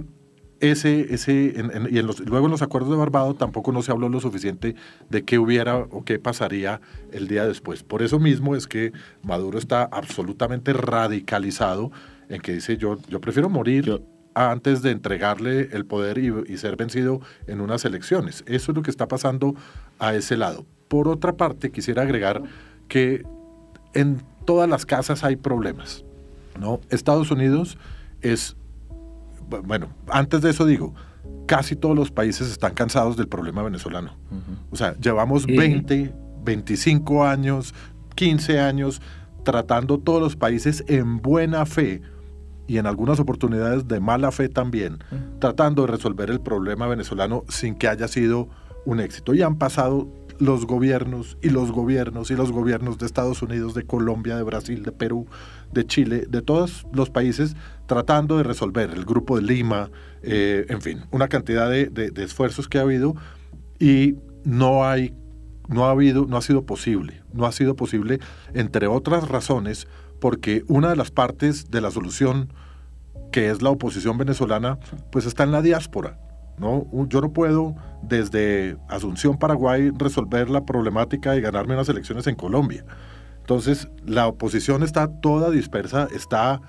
luego en los acuerdos de Barbados tampoco no se habló lo suficiente de qué hubiera o qué pasaría el día después. Por eso mismo es que Maduro está absolutamente radicalizado en que dice yo prefiero morir antes de entregarle el poder y ser vencido en unas elecciones. Eso es lo que está pasando a ese lado. Por otra parte, quisiera agregar que en todas las casas hay problemas, ¿no? Estados Unidos es, bueno, antes de eso digo, casi todos los países están cansados del problema venezolano. O sea, llevamos 20, 25 años, 15 años tratando todos los países en buena fe y en algunas oportunidades de mala fe también, tratando de resolver el problema venezolano sin que haya sido un éxito. Y han pasado los gobiernos y los gobiernos y los gobiernos de Estados Unidos, de Colombia, de Brasil, de Perú, de Chile, de todos los países tratando de resolver, el Grupo de Lima, en fin, una cantidad de esfuerzos que ha habido y no ha sido posible. No ha sido posible, entre otras razones, porque una de las partes de la solución, que es la oposición venezolana, pues está en la diáspora, ¿no? Yo no puedo desde Asunción, Paraguay, resolver la problemática y ganarme unas elecciones en Colombia. Entonces, la oposición está toda dispersa, está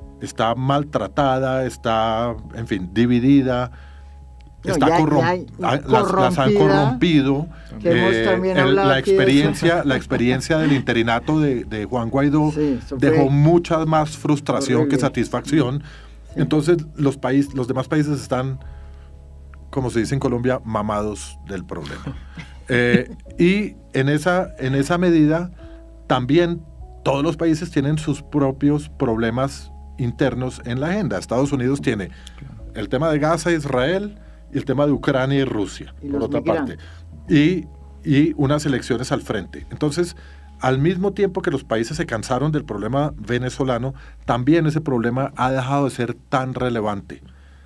maltratada, está, en fin, dividida, las han corrompido. La experiencia del interinato de Juan Guaidó dejó mucha más frustración que satisfacción. Entonces los demás países están, como se dice en Colombia, mamados del problema. Y en esa medida también todos los países tienen sus propios problemas internos en la agenda. Estados Unidos tiene el tema de Gaza, Israel, y el tema de Ucrania y Rusia, por otra parte, y unas elecciones al frente. Entonces, al mismo tiempo que los países se cansaron del problema venezolano, también ese problema ha dejado de ser tan relevante.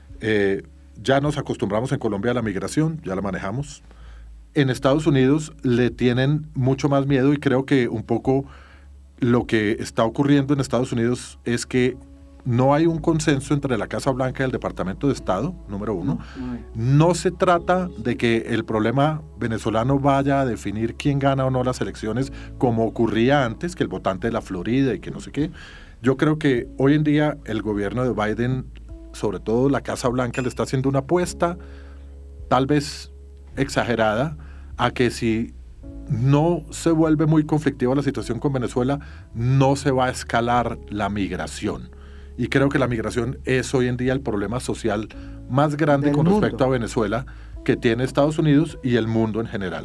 Ya nos acostumbramos en Colombia a la migración, ya la manejamos. En Estados Unidos le tienen mucho más miedo y creo que un poco lo que está ocurriendo en Estados Unidos es que no hay un consenso entre la Casa Blanca y el Departamento de Estado, número uno. No se trata de que el problema venezolano vaya a definir quién gana o no las elecciones, como ocurría antes, que el votante de la Florida y que no sé qué. Yo creo que hoy en día el gobierno de Biden, sobre todo la Casa Blanca, le está haciendo una apuesta, tal vez exagerada, a que si no se vuelve muy conflictiva la situación con Venezuela, no se va a escalar la migración. Y creo que la migración es hoy en día el problema social más grande con respecto a Venezuela que tiene Estados Unidos y el mundo en general.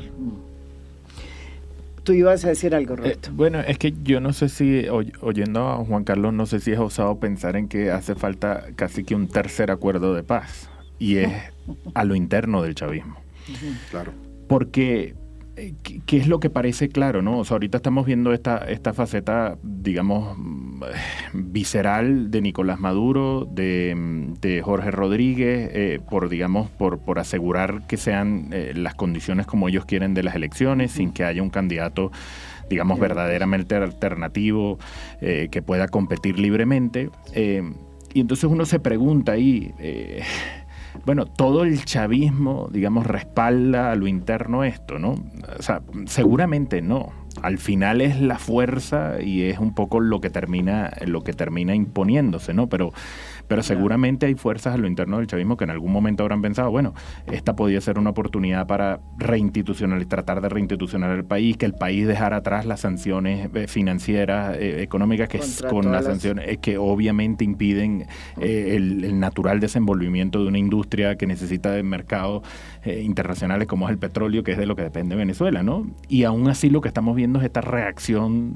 Tú ibas a decir algo, Roberto. Bueno, es que yo no sé si, oyendo a Juan Carlos, no sé si es osado pensar en que hace falta casi que un tercer acuerdo de paz, y es a lo interno del chavismo. Claro. Porque ¿qué es lo que parece claro, no? O sea, ahorita estamos viendo esta faceta, digamos, visceral de Nicolás Maduro, de Jorge Rodríguez, por asegurar que sean las condiciones como ellos quieren de las elecciones, sin que haya un candidato, digamos, verdaderamente alternativo, que pueda competir libremente. Y entonces uno se pregunta ahí, bueno, todo el chavismo, digamos, respalda a lo interno esto, ¿no? O sea, seguramente no. Al final es la fuerza y es un poco lo que termina imponiéndose, ¿no? Pero seguramente hay fuerzas a lo interno del chavismo que en algún momento habrán pensado, bueno, esta podía ser una oportunidad para tratar de reinstitucionar el país, que el país dejara atrás las sanciones financieras, económicas, con las sanciones que obviamente impiden el natural desenvolvimiento de una industria que necesita de mercados internacionales como es el petróleo, que es de lo que depende Venezuela, ¿no? Y aún así lo que estamos viendo viendo es esta reacción,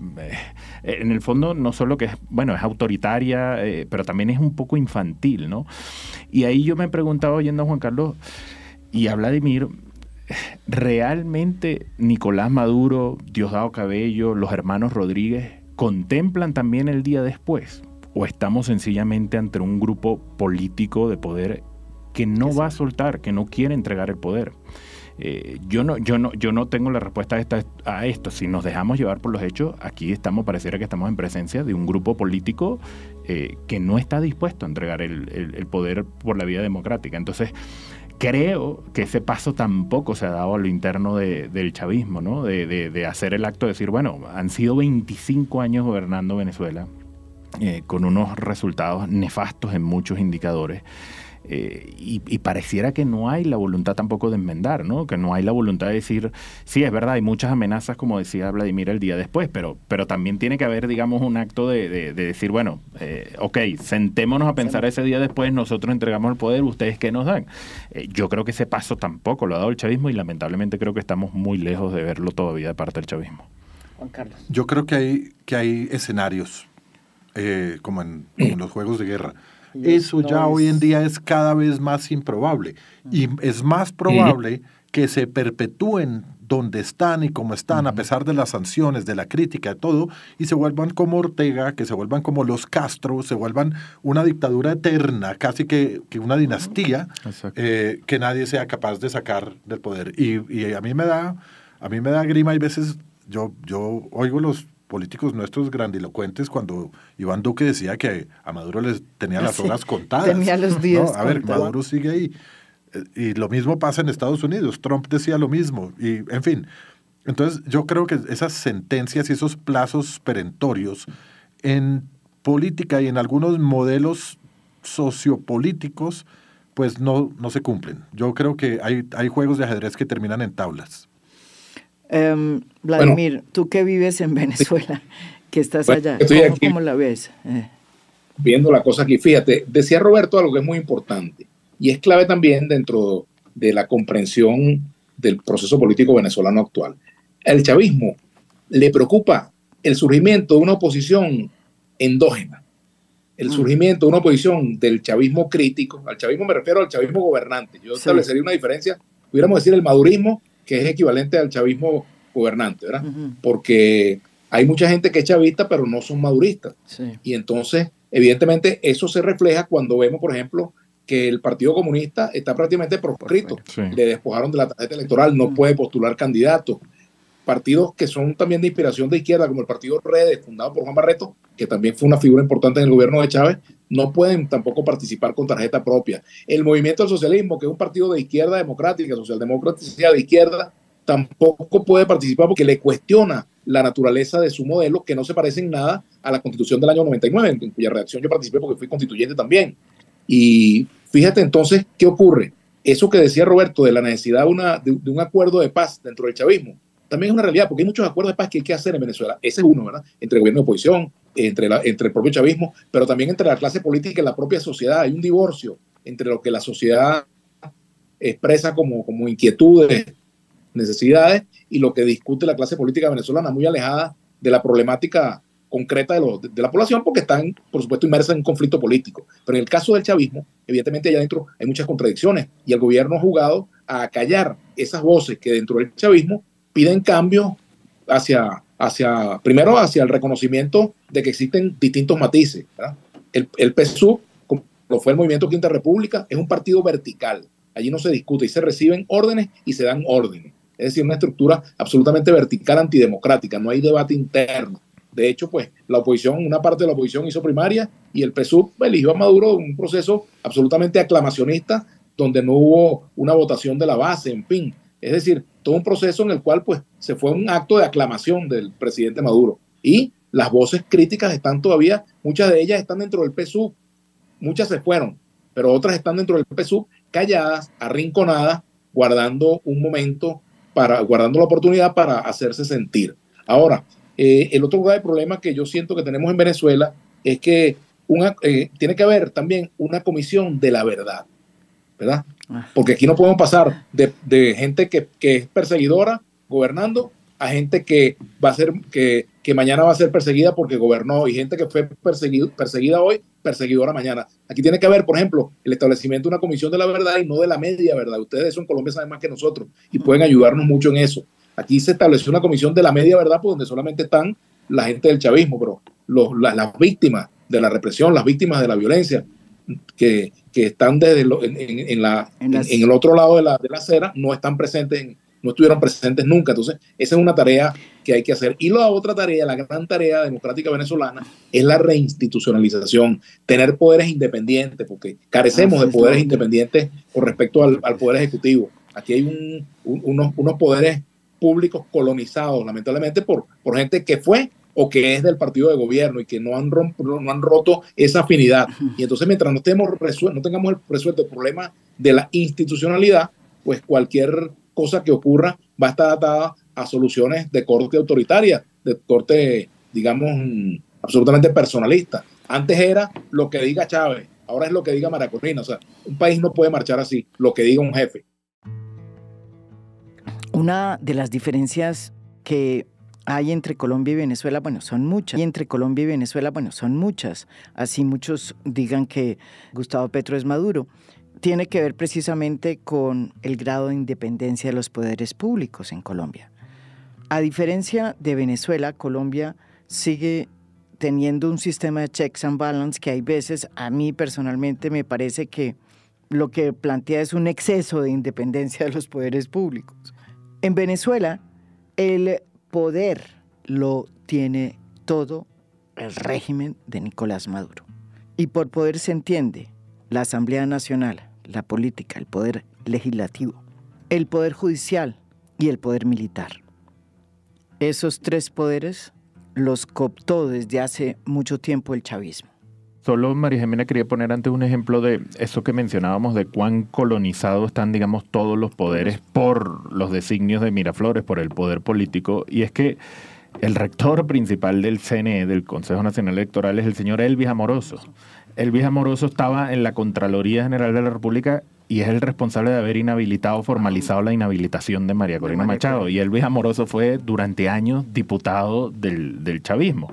en el fondo no solo que es autoritaria, pero también es un poco infantil, ¿no? Y ahí yo me he preguntado, oyendo a Juan Carlos y a Vladimir, ¿realmente Nicolás Maduro, Diosdado Cabello, los hermanos Rodríguez contemplan también el día después? ¿O estamos sencillamente ante un grupo político de poder que no va a soltar, que no quiere entregar el poder? Yo no tengo la respuesta a esto. Si nos dejamos llevar por los hechos, aquí pareciera que estamos en presencia de un grupo político que no está dispuesto a entregar el poder por la vía democrática. Entonces, creo que ese paso tampoco se ha dado a lo interno del chavismo, ¿no? De hacer el acto de decir, bueno, han sido 25 años gobernando Venezuela con unos resultados nefastos en muchos indicadores. Y pareciera que no hay la voluntad tampoco de enmendar, ¿no? Que no hay la voluntad de decir, sí, es verdad, hay muchas amenazas, como decía Vladimir, el día después, pero también tiene que haber, digamos, un acto de decir, bueno, ok, sentémonos a pensar ese día después, nosotros entregamos el poder, ¿ustedes qué nos dan? Yo creo que ese paso tampoco lo ha dado el chavismo y lamentablemente creo que estamos muy lejos de verlo todavía de parte del chavismo. Juan Carlos. Yo creo que hay escenarios, como en los juegos de guerra. Eso ya hoy en día es cada vez más improbable y es más probable que se perpetúen donde están y como están a pesar de las sanciones, de la crítica, de todo, y se vuelvan como Ortega, que se vuelvan como los Castro, se vuelvan una dictadura eterna, casi que una dinastía que nadie sea capaz de sacar del poder. Y a mí me da grima, hay veces yo oigo los políticos nuestros grandilocuentes cuando Iván Duque decía que a Maduro les tenía las horas contadas. Tenía los días A ver, Maduro sigue ahí. Y lo mismo pasa en Estados Unidos. Trump decía lo mismo. Y, en fin. Entonces, yo creo que esas sentencias y esos plazos perentorios en política y en algunos modelos sociopolíticos, pues no se cumplen. Yo creo que hay juegos de ajedrez que terminan en tablas. Vladimir, tú que vives en Venezuela, que estás allá, ¿cómo la ves? Viendo la cosa aquí, fíjate, decía Roberto algo que es muy importante y es clave también dentro de la comprensión del proceso político venezolano actual. El chavismo le preocupa el surgimiento de una oposición endógena, el surgimiento de una oposición del chavismo crítico. Al chavismo me refiero al chavismo gobernante. Yo establecería una diferencia, pudiéramos decir el madurismo, que es equivalente al chavismo gobernante, ¿verdad? Porque hay mucha gente que es chavista, pero no son maduristas. Y entonces, evidentemente, eso se refleja cuando vemos, por ejemplo, que el Partido Comunista está prácticamente proscrito. Le despojaron de la tarjeta electoral, no puede postular candidatos. Partidos que son también de inspiración de izquierda, como el Partido Redes, fundado por Juan Barreto, que también fue una figura importante en el gobierno de Chávez, no pueden tampoco participar con tarjeta propia. El Movimiento del Socialismo, que es un partido de izquierda democrática, socialdemócrata de izquierda, tampoco puede participar porque le cuestiona la naturaleza de su modelo, que no se parece en nada a la Constitución del año 99, en cuya redacción yo participé porque fui constituyente también. Y fíjate entonces, ¿qué ocurre? Eso que decía Roberto de la necesidad de un acuerdo de paz dentro del chavismo, también es una realidad, porque hay muchos acuerdos de paz que hay que hacer en Venezuela. Ese es uno, ¿verdad? Entre gobierno y oposición, entre el propio chavismo, pero también entre la clase política y la propia sociedad. Hay un divorcio entre lo que la sociedad expresa como inquietudes, necesidades, y lo que discute la clase política venezolana, muy alejada de la problemática concreta de la población, porque están, por supuesto, inmersas en un conflicto político. Pero en el caso del chavismo, evidentemente allá adentro hay muchas contradicciones, y el gobierno ha jugado a acallar esas voces que dentro del chavismo piden cambios primero hacia el reconocimiento de que existen distintos matices, ¿verdad? El PSUV, como lo fue el Movimiento Quinta República, es un partido vertical. Allí no se discute y se reciben órdenes y se dan órdenes. Es decir, una estructura absolutamente vertical, antidemocrática. No hay debate interno. De hecho, pues, la oposición, una parte de la oposición hizo primaria y el PSUV eligió a Maduro en un proceso absolutamente aclamacionista, donde no hubo una votación de la base, en fin. Es decir, todo un proceso en el cual pues se fue un acto de aclamación del presidente Maduro. Y las voces críticas están todavía, muchas de ellas están dentro del PSUV, muchas se fueron, pero otras están dentro del PSUV calladas, arrinconadas, guardando la oportunidad para hacerse sentir. Ahora, el otro grave problema que yo siento que tenemos en Venezuela es que tiene que haber también una comisión de la verdad, ¿verdad? Porque aquí no podemos pasar de gente que es perseguidora gobernando a gente que va a ser, que mañana va a ser perseguida porque gobernó, y gente que fue perseguida hoy, perseguidora mañana. Aquí tiene que haber, por ejemplo, el establecimiento de una comisión de la verdad y no de la media verdad. Ustedes eso en Colombia saben más que nosotros y pueden ayudarnos mucho en eso. Aquí se estableció una comisión de la media verdad, por donde solamente están la gente del chavismo, pero las víctimas de la represión, las víctimas de la violencia, que están desde en el otro lado de la acera, no estuvieron presentes nunca. Entonces, esa es una tarea que hay que hacer. Y la otra tarea, la gran tarea democrática venezolana, es la reinstitucionalización, tener poderes independientes, porque carecemos de poderes independientes con respecto al poder ejecutivo. Aquí hay unos poderes públicos colonizados, lamentablemente, por gente que fue o que es del partido de gobierno y que no han roto esa afinidad. Y entonces, mientras no tengamos resuelto el problema de la institucionalidad, pues cualquier cosa que ocurra va a estar atada a soluciones de corte autoritaria, de corte, digamos, absolutamente personalista. Antes era lo que diga Chávez, ahora es lo que diga María Corina. O sea, un país no puede marchar así, lo que diga un jefe. Una de las diferencias que hay entre Colombia y Venezuela, bueno, son muchas. Y entre Colombia y Venezuela, bueno, son muchas. Así muchos digan que Gustavo Petro es Maduro. Tiene que ver precisamente con el grado de independencia de los poderes públicos en Colombia. A diferencia de Venezuela, Colombia sigue teniendo un sistema de checks and balance que hay veces, a mí personalmente me parece que lo que plantea es un exceso de independencia de los poderes públicos. En Venezuela, el poder lo tiene todo el régimen de Nicolás Maduro. Y por poder se entiende la Asamblea Nacional, la política, el poder legislativo, el poder judicial y el poder militar. Esos tres poderes los cooptó desde hace mucho tiempo el chavismo. Solo, María Jimena, quería poner antes un ejemplo de eso que mencionábamos, de cuán colonizados están, digamos, todos los poderes por los designios de Miraflores, por el poder político. Y es que el rector principal del CNE, del Consejo Nacional Electoral, es el señor Elvis Amoroso. Elvis Amoroso estaba en la Contraloría General de la República y es el responsable de haber formalizado la inhabilitación de María Corina Machado. Y Elvis Amoroso fue durante años diputado del chavismo.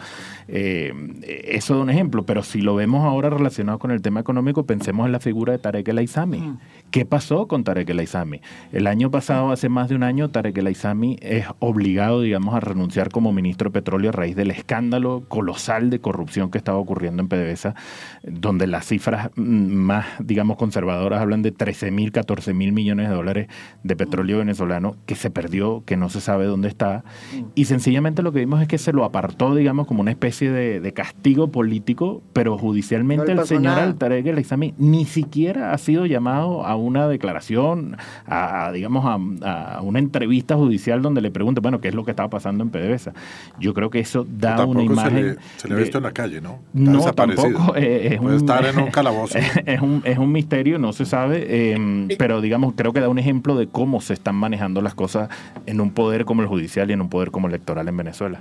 Eso es un ejemplo, pero si lo vemos ahora relacionado con el tema económico, pensemos en la figura de Tarek El Aissami. ¿Qué pasó con Tarek El Aissami? El año pasado, hace más de un año, Tarek El Aissami es obligado, digamos, a renunciar como ministro de Petróleo a raíz del escándalo colosal de corrupción que estaba ocurriendo en PDVSA, donde las cifras más, digamos, conservadoras hablan de 13.000, 14.000 millones de dólares de petróleo venezolano que se perdió, que no se sabe dónde está. Y sencillamente lo que vimos es que se lo apartó, digamos, como una especie de castigo político, pero judicialmente el señor Tarek El Aissami ni siquiera ha sido llamado a una declaración, digamos, a una entrevista judicial donde le pregunte, bueno, qué es lo que estaba pasando en PDVSA. Yo creo que eso da una imagen... Se le ha visto en la calle, ¿no? No, tampoco. Puede estar en un calabozo. Es un misterio, no se sabe, pero digamos, creo que da un ejemplo de cómo se están manejando las cosas en un poder como el judicial y en un poder como el electoral en Venezuela.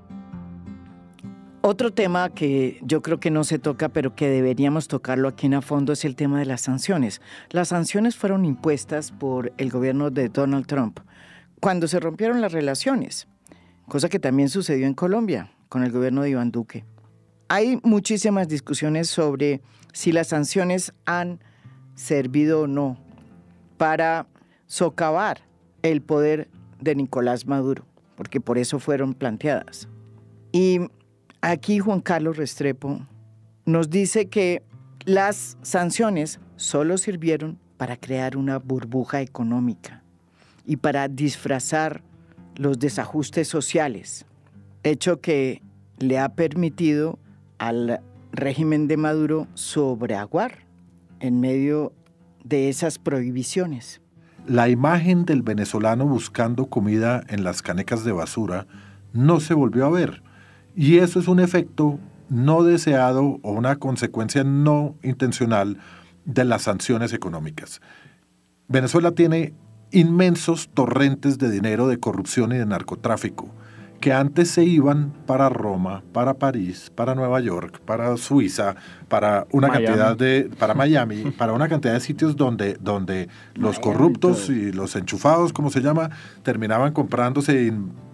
Otro tema que yo creo que no se toca, pero que deberíamos tocarlo aquí en A Fondo, es el tema de las sanciones. Las sanciones fueron impuestas por el gobierno de Donald Trump cuando se rompieron las relaciones, cosa que también sucedió en Colombia con el gobierno de Iván Duque. Hay muchísimas discusiones sobre si las sanciones han servido o no para socavar el poder de Nicolás Maduro, porque por eso fueron planteadas. Y aquí Juan Carlos Restrepo nos dice que las sanciones solo sirvieron para crear una burbuja económica y para disfrazar los desajustes sociales, hecho que le ha permitido al régimen de Maduro sobreaguar en medio de esas prohibiciones. La imagen del venezolano buscando comida en las canecas de basura no se volvió a ver. Y eso es un efecto no deseado o una consecuencia no intencional de las sanciones económicas. Venezuela tiene inmensos torrentes de dinero de corrupción y de narcotráfico que antes se iban para Roma, para París, para Nueva York, para Suiza, para una cantidad para Miami, para una cantidad de sitios donde los corruptos y los enchufados, como se llama, terminaban comprándose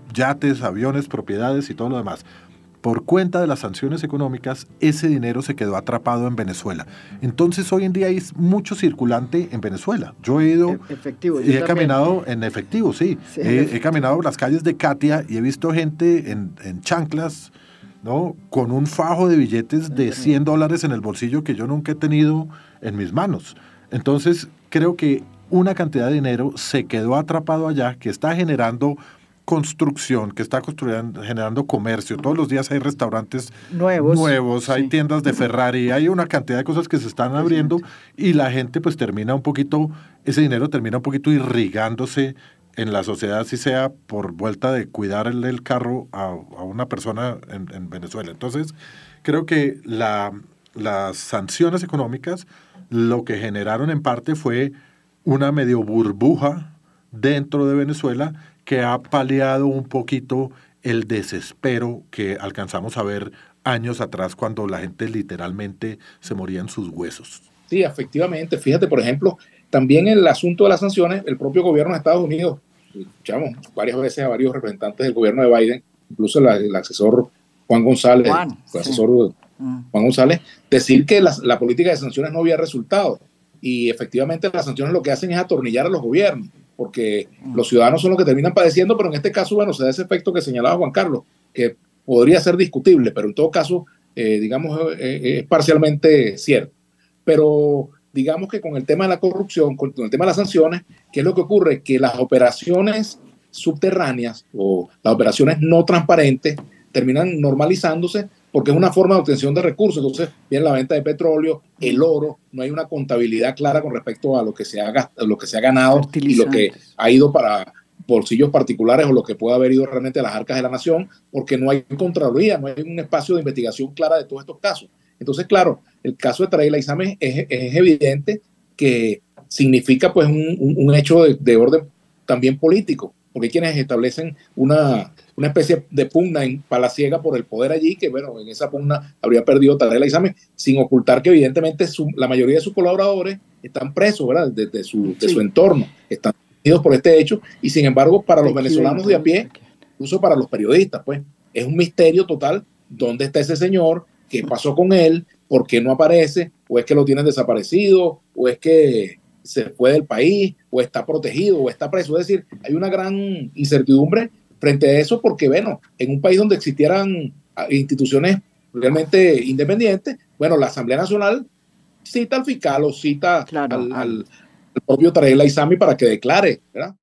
yates, aviones, propiedades y todo lo demás. Por cuenta de las sanciones económicas, ese dinero se quedó atrapado en Venezuela. Entonces, hoy en día hay mucho circulante en Venezuela. Yo he ido y he caminado en efectivo, sí. He caminado por las calles de Katia y he visto gente en chanclas, ¿no? Con un fajo de billetes de $100 en el bolsillo que yo nunca he tenido en mis manos. Entonces, creo que una cantidad de dinero se quedó atrapado allá, que está generando construcción, que está generando comercio. Todos los días hay restaurantes nuevos, hay tiendas de Ferrari, hay una cantidad de cosas que se están abriendo y la gente pues ese dinero termina un poquito irrigándose en la sociedad, si sea por vuelta de cuidarle el carro a una persona en Venezuela. Entonces, creo que las sanciones económicas lo que generaron en parte fue una medio burbuja dentro de Venezuela que ha paliado un poquito el desespero que alcanzamos a ver años atrás cuando la gente literalmente se moría en sus huesos. Sí, efectivamente. Fíjate, por ejemplo, también el asunto de las sanciones, el propio gobierno de Estados Unidos, escuchamos varias veces a varios representantes del gobierno de Biden, incluso el asesor Juan González, Juan González, decir que la política de sanciones no había resultado. Y efectivamente las sanciones lo que hacen es atornillar a los gobiernos, porque los ciudadanos son los que terminan padeciendo, pero en este caso, bueno, se da ese efecto que señalaba Juan Carlos, que podría ser discutible, pero en todo caso, digamos, es parcialmente cierto. Pero digamos que con el tema de la corrupción, con el tema de las sanciones, ¿qué es lo que ocurre? Que las operaciones subterráneas o las operaciones no transparentes terminan normalizándose porque es una forma de obtención de recursos. Entonces viene la venta de petróleo, el oro, no hay una contabilidad clara con respecto a lo que se ha ganado y lo que ha ido para bolsillos particulares o lo que puede haber ido realmente a las arcas de la nación, porque no hay contraloría, no hay un espacio de investigación clara de todos estos casos. Entonces, claro, el caso de Tarek El Aissami es evidente que significa pues un hecho de orden también político, porque hay quienes establecen una especie de pugna en palaciega por el poder allí, que bueno, en esa pugna habría perdido Tarek El Aissami, sin ocultar que evidentemente la mayoría de sus colaboradores están presos, ¿verdad? De su entorno, están detenidos por este hecho, y sin embargo para los venezolanos de a pie, incluso para los periodistas, pues es un misterio total dónde está ese señor, qué pasó con él, por qué no aparece, o es que lo tienen desaparecido, o es que se fue del país, o está protegido, o está preso. Es decir, hay una gran incertidumbre frente a eso, porque bueno, en un país donde existieran instituciones realmente independientes, bueno, la Asamblea Nacional cita al fiscal o cita al propio Tarek El Aissami para que declare, ¿verdad?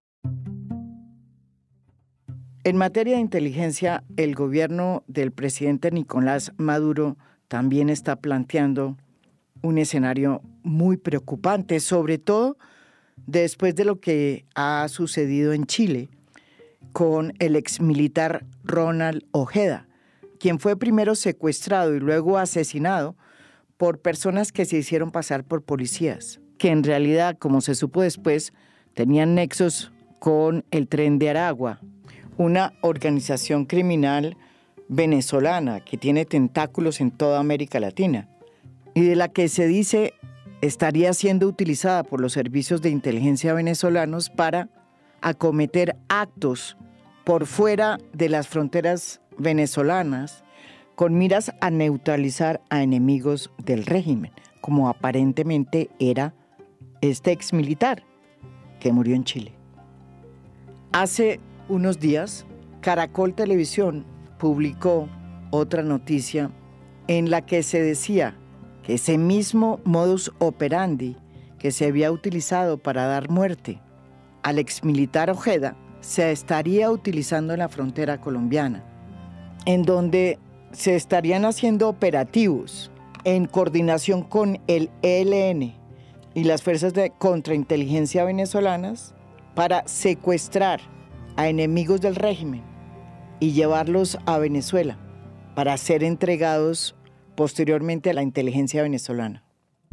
En materia de inteligencia, el gobierno del presidente Nicolás Maduro también está planteando un escenario muy preocupante, sobre todo después de lo que ha sucedido en Chile con el exmilitar Ronald Ojeda, quien fue primero secuestrado y luego asesinado por personas que se hicieron pasar por policías, que en realidad, como se supo después, tenían nexos con el Tren de Aragua, una organización criminal venezolana que tiene tentáculos en toda América Latina y de la que se dice estaría siendo utilizada por los servicios de inteligencia venezolanos para acometer actos por fuera de las fronteras venezolanas con miras a neutralizar a enemigos del régimen, como aparentemente era este exmilitar que murió en Chile. Hace unos días, Caracol Televisión publicó otra noticia en la que se decía que ese mismo modus operandi que se había utilizado para dar muerte al exmilitar Ojeda se estaría utilizando en la frontera colombiana, en donde se estarían haciendo operativos en coordinación con el ELN y las fuerzas de contrainteligencia venezolanas para secuestrar a enemigos del régimen y llevarlos a Venezuela para ser entregados posteriormente a la inteligencia venezolana.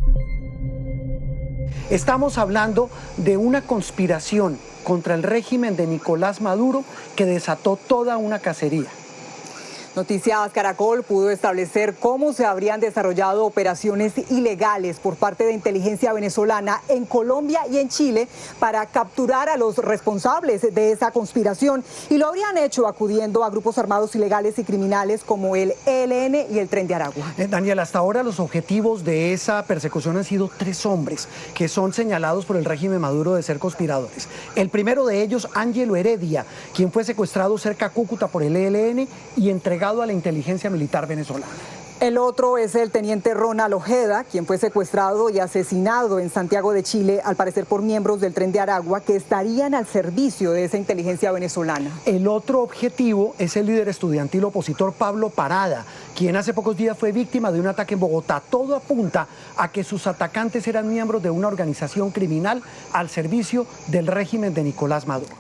Estamos hablando de una conspiración contra el régimen de Nicolás Maduro que desató toda una cacería. Noticias Caracol pudo establecer cómo se habrían desarrollado operaciones ilegales por parte de inteligencia venezolana en Colombia y en Chile para capturar a los responsables de esa conspiración, y lo habrían hecho acudiendo a grupos armados ilegales y criminales como el ELN y el Tren de Aragua. Daniel, hasta ahora los objetivos de esa persecución han sido 3 hombres que son señalados por el régimen Maduro de ser conspiradores. El primero de ellos, Ángelo Heredia, quien fue secuestrado cerca a Cúcuta por el ELN y entregado a la inteligencia militar venezolana. El otro es el teniente Ronald Ojeda, quien fue secuestrado y asesinado en Santiago de Chile, al parecer por miembros del Tren de Aragua que estarían al servicio de esa inteligencia venezolana. El otro objetivo es el líder estudiantil opositor Pablo Parada, quien hace pocos días fue víctima de un ataque en Bogotá. Todo apunta a que sus atacantes eran miembros de una organización criminal al servicio del régimen de Nicolás Maduro.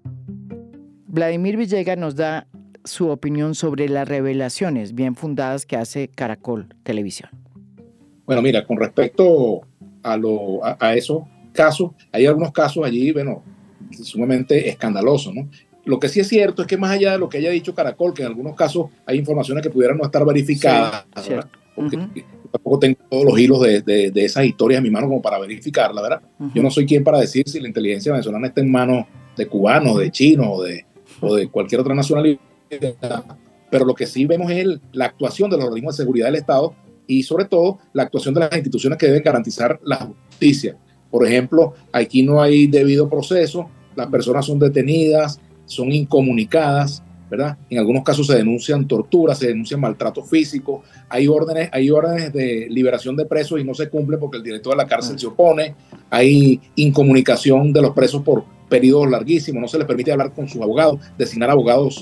Vladimir Villegas nos da su opinión sobre las revelaciones bien fundadas que hace Caracol Televisión. Bueno, mira, con respecto a esos casos, hay algunos casos allí, bueno, sumamente escandalosos, ¿no? Lo que sí es cierto es que más allá de lo que haya dicho Caracol, que en algunos casos hay informaciones que pudieran no estar verificadas, sí, porque tampoco tengo todos los hilos de esas historias en mi mano como para verificarla, ¿verdad? Yo no soy quien para decir si la inteligencia venezolana está en manos de cubanos, de chinos o de cualquier otra nacionalidad. Pero lo que sí vemos es la actuación de los organismos de seguridad del Estado y sobre todo la actuación de las instituciones que deben garantizar la justicia. Por ejemplo, aquí no hay debido proceso, las personas son detenidas, son incomunicadas, ¿verdad? En algunos casos se denuncian torturas, se denuncian maltratos físicos, hay órdenes de liberación de presos y no se cumplen porque el director de la cárcel se opone, hay incomunicación de los presos por periodos larguísimos, no se les permite hablar con sus abogados, designar abogados,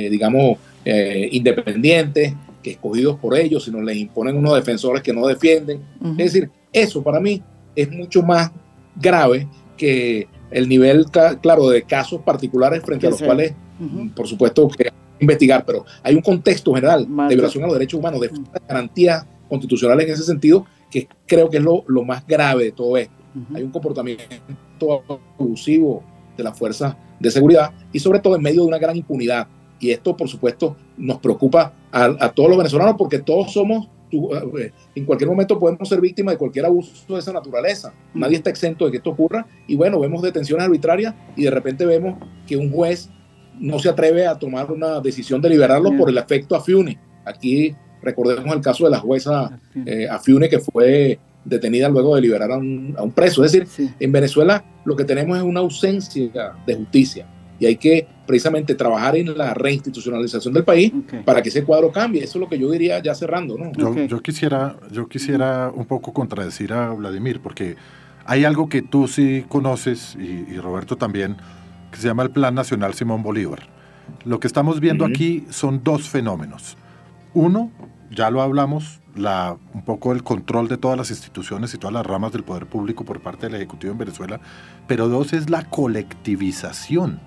independientes, que escogidos por ellos, sino les imponen unos defensores que no defienden. Es decir, eso para mí es mucho más grave que el nivel, claro, de casos particulares frente a los cuales, por supuesto, que hay que investigar, pero hay un contexto general de violación a los derechos humanos, de garantías constitucionales en ese sentido, que creo que es lo más grave de todo esto. Hay un comportamiento abusivo de las fuerzas de seguridad y sobre todo en medio de una gran impunidad. Y esto, por supuesto, nos preocupa a todos los venezolanos porque todos somos, en cualquier momento podemos ser víctimas de cualquier abuso de esa naturaleza. Nadie está exento de que esto ocurra y bueno, vemos detenciones arbitrarias y de repente vemos que un juez no se atreve a tomar una decisión de liberarlos por el efecto Afiuni. Aquí recordemos el caso de la jueza Afiuni, que fue detenida luego de liberar a un preso. Es decir, en Venezuela lo que tenemos es una ausencia de justicia y hay que precisamente trabajar en la reinstitucionalización del país para que ese cuadro cambie. Eso es lo que yo diría ya cerrando, ¿no? Yo quisiera un poco contradecir a Vladimir, porque hay algo que tú sí conoces y Roberto también, que se llama el Plan Nacional Simón Bolívar. Lo que estamos viendo aquí son 2 fenómenos. Uno, ya lo hablamos, un poco el control de todas las instituciones y todas las ramas del poder público por parte del Ejecutivo en Venezuela, pero 2 es la colectivización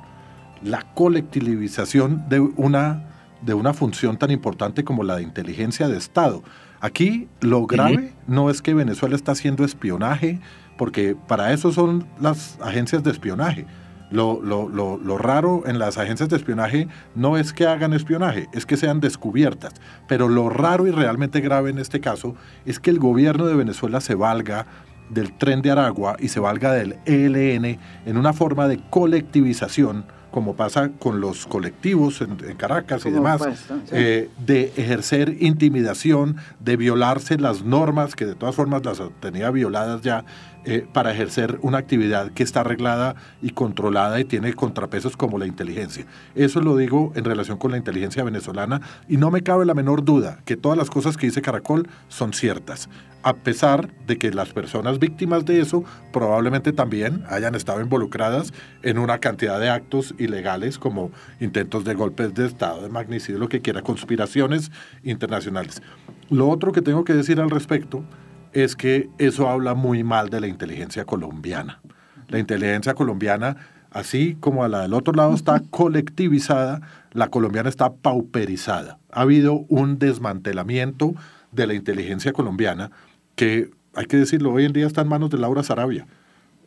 de una función tan importante como la de inteligencia de Estado. Aquí lo grave no es que Venezuela está haciendo espionaje, porque para eso son las agencias de espionaje. Lo raro en las agencias de espionaje no es que hagan espionaje, es que sean descubiertas. Pero lo raro y realmente grave en este caso es que el gobierno de Venezuela se valga del Tren de Aragua y se valga del ELN en una forma de colectivización, como pasa con los colectivos en Caracas y demás, de ejercer intimidación, de violarse las normas, que de todas formas las tenía violadas ya, para ejercer una actividad que está arreglada y controlada y tiene contrapesos como la inteligencia. Eso lo digo en relación con la inteligencia venezolana y no me cabe la menor duda que todas las cosas que dice Caracol son ciertas, a pesar de que las personas víctimas de eso probablemente también hayan estado involucradas en una cantidad de actos ilegales como intentos de golpes de Estado, de magnicidio, lo que quiera, conspiraciones internacionales. Lo otro que tengo que decir al respecto es que eso habla muy mal de la inteligencia colombiana. La inteligencia colombiana, así como a la del otro lado está colectivizada, la colombiana está pauperizada. Ha habido un desmantelamiento de la inteligencia colombiana que, hay que decirlo, hoy en día está en manos de Laura Sarabia.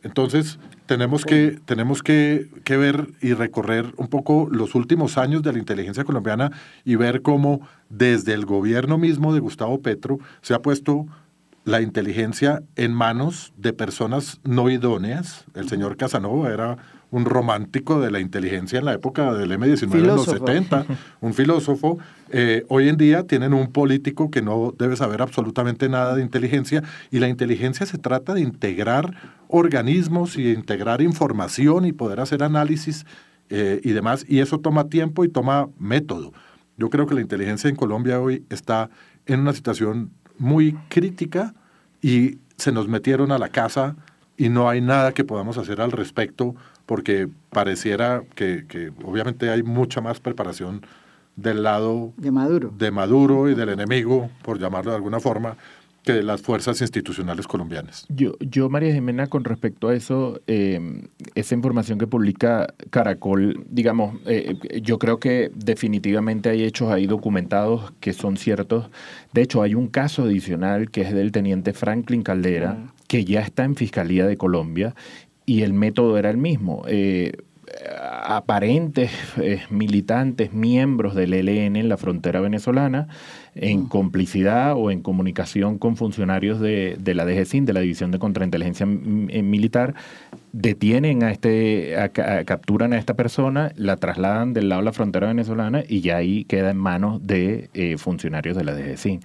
Entonces, tenemos que ver y recorrer un poco los últimos años de la inteligencia colombiana y ver cómo desde el gobierno mismo de Gustavo Petro se ha puesto la inteligencia en manos de personas no idóneas. El señor Casanova era un romántico de la inteligencia en la época del M-19 en los 70, un filósofo. Hoy en día tienen un político que no debe saber absolutamente nada de inteligencia, y la inteligencia se trata de integrar organismos y de integrar información y poder hacer análisis y demás, y eso toma tiempo y toma método. Yo creo que la inteligencia en Colombia hoy está en una situación muy crítica y se nos metieron a la casa y no hay nada que podamos hacer al respecto, porque pareciera que obviamente hay mucha más preparación del lado de Maduro y del enemigo, por llamarlo de alguna forma, que de las fuerzas institucionales colombianas. Yo, María Jimena, con respecto a eso, esa información que publica Caracol, digamos, yo creo que definitivamente hay hechos ahí documentados que son ciertos. De hecho, hay un caso adicional que es del teniente Franklin Caldera, que ya está en Fiscalía de Colombia, y el método era el mismo. Aparentes militantes, miembros del ELN en la frontera venezolana, en complicidad o en comunicación con funcionarios de la DGCIN, de la División de Contrainteligencia Militar, detienen capturan a esta persona, la trasladan del lado de la frontera venezolana y ya ahí queda en manos de funcionarios de la DGCIN.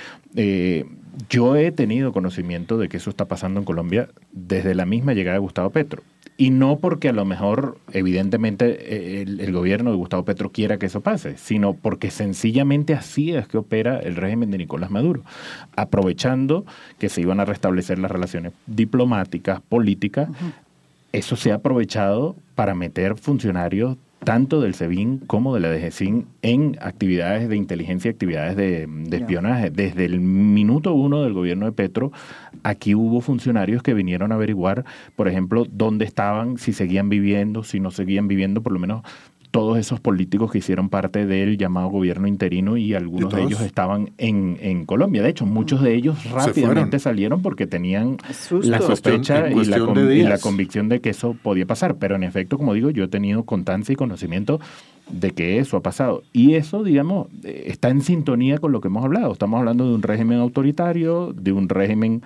Yo he tenido conocimiento de que eso está pasando en Colombia desde la misma llegada de Gustavo Petro. Y no porque a lo mejor, evidentemente, el gobierno de Gustavo Petro quiera que eso pase, sino porque sencillamente así es que opera el régimen de Nicolás Maduro, aprovechando que se iban a restablecer las relaciones diplomáticas, políticas. Eso se ha aprovechado para meter funcionarios tanto del SEBIN como de la DGCIN en actividades de inteligencia y actividades de espionaje. Desde el minuto 1 del gobierno de Petro, aquí hubo funcionarios que vinieron a averiguar, por ejemplo, dónde estaban, si seguían viviendo, si no seguían viviendo, por lo menos todos esos políticos que hicieron parte del llamado gobierno interino, y algunos de ellos estaban en Colombia. De hecho, muchos de ellos rápidamente salieron porque tenían la sospecha y la convicción de que eso podía pasar. Pero en efecto, como digo, yo he tenido constancia y conocimiento de que eso ha pasado. Y eso, digamos, está en sintonía con lo que hemos hablado. Estamos hablando de un régimen autoritario, de un régimen,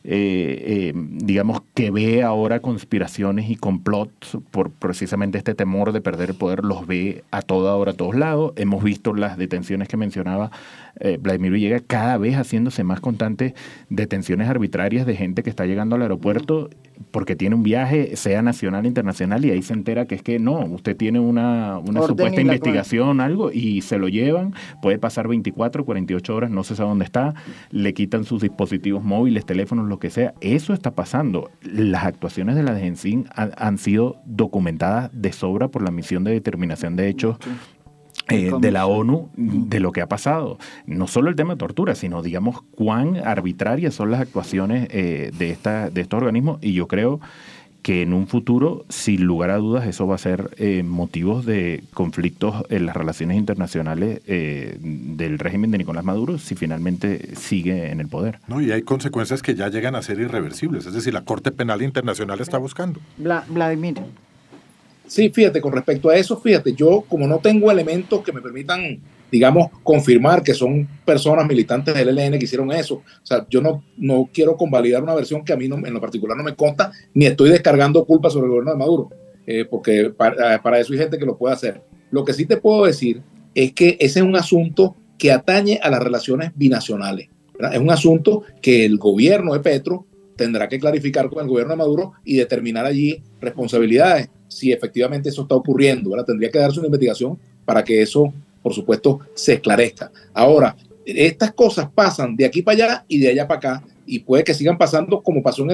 digamos, que ve ahora conspiraciones y complots por precisamente este temor de perder el poder. Los ve a toda hora, a todos lados. Hemos visto las detenciones que mencionaba Vladimir Villegas, cada vez haciéndose más constantes detenciones arbitrarias de gente que está llegando al aeropuerto porque tiene un viaje, sea nacional o internacional, y ahí se entera que es que no, usted tiene una supuesta investigación, algo, y se lo llevan, puede pasar 24, 48 horas, no se sabe dónde está, le quitan sus dispositivos móviles, teléfonos, lo que sea. Eso está pasando. Las actuaciones de la DGCIN han sido documentadas de sobra por la misión de determinación de hechos de la ONU, de lo que ha pasado. No solo el tema de tortura, sino, digamos, cuán arbitrarias son las actuaciones de estos organismos, y yo creo que en un futuro, sin lugar a dudas, eso va a ser motivos de conflictos en las relaciones internacionales del régimen de Nicolás Maduro, si finalmente sigue en el poder. No, y hay consecuencias que ya llegan a ser irreversibles, es decir, la Corte Penal Internacional está buscando. Vladimir. Sí, fíjate, con respecto a eso, fíjate, yo como no tengo elementos que me permitan, digamos, confirmar que son personas militantes del ELN que hicieron eso, o sea, yo no quiero convalidar una versión que a mí en lo particular no me consta, ni estoy descargando culpa sobre el gobierno de Maduro, porque para eso hay gente que lo puede hacer. Lo que sí te puedo decir es que ese es un asunto que atañe a las relaciones binacionales, ¿verdad? Es un asunto que el gobierno de Petro tendrá que clarificar con el gobierno de Maduro y determinar allí responsabilidades, si efectivamente eso está ocurriendo, ¿verdad? Tendría que darse una investigación para que eso, por supuesto, se esclarezca. Ahora, estas cosas pasan de aquí para allá y de allá para acá, y puede que sigan pasando como pasó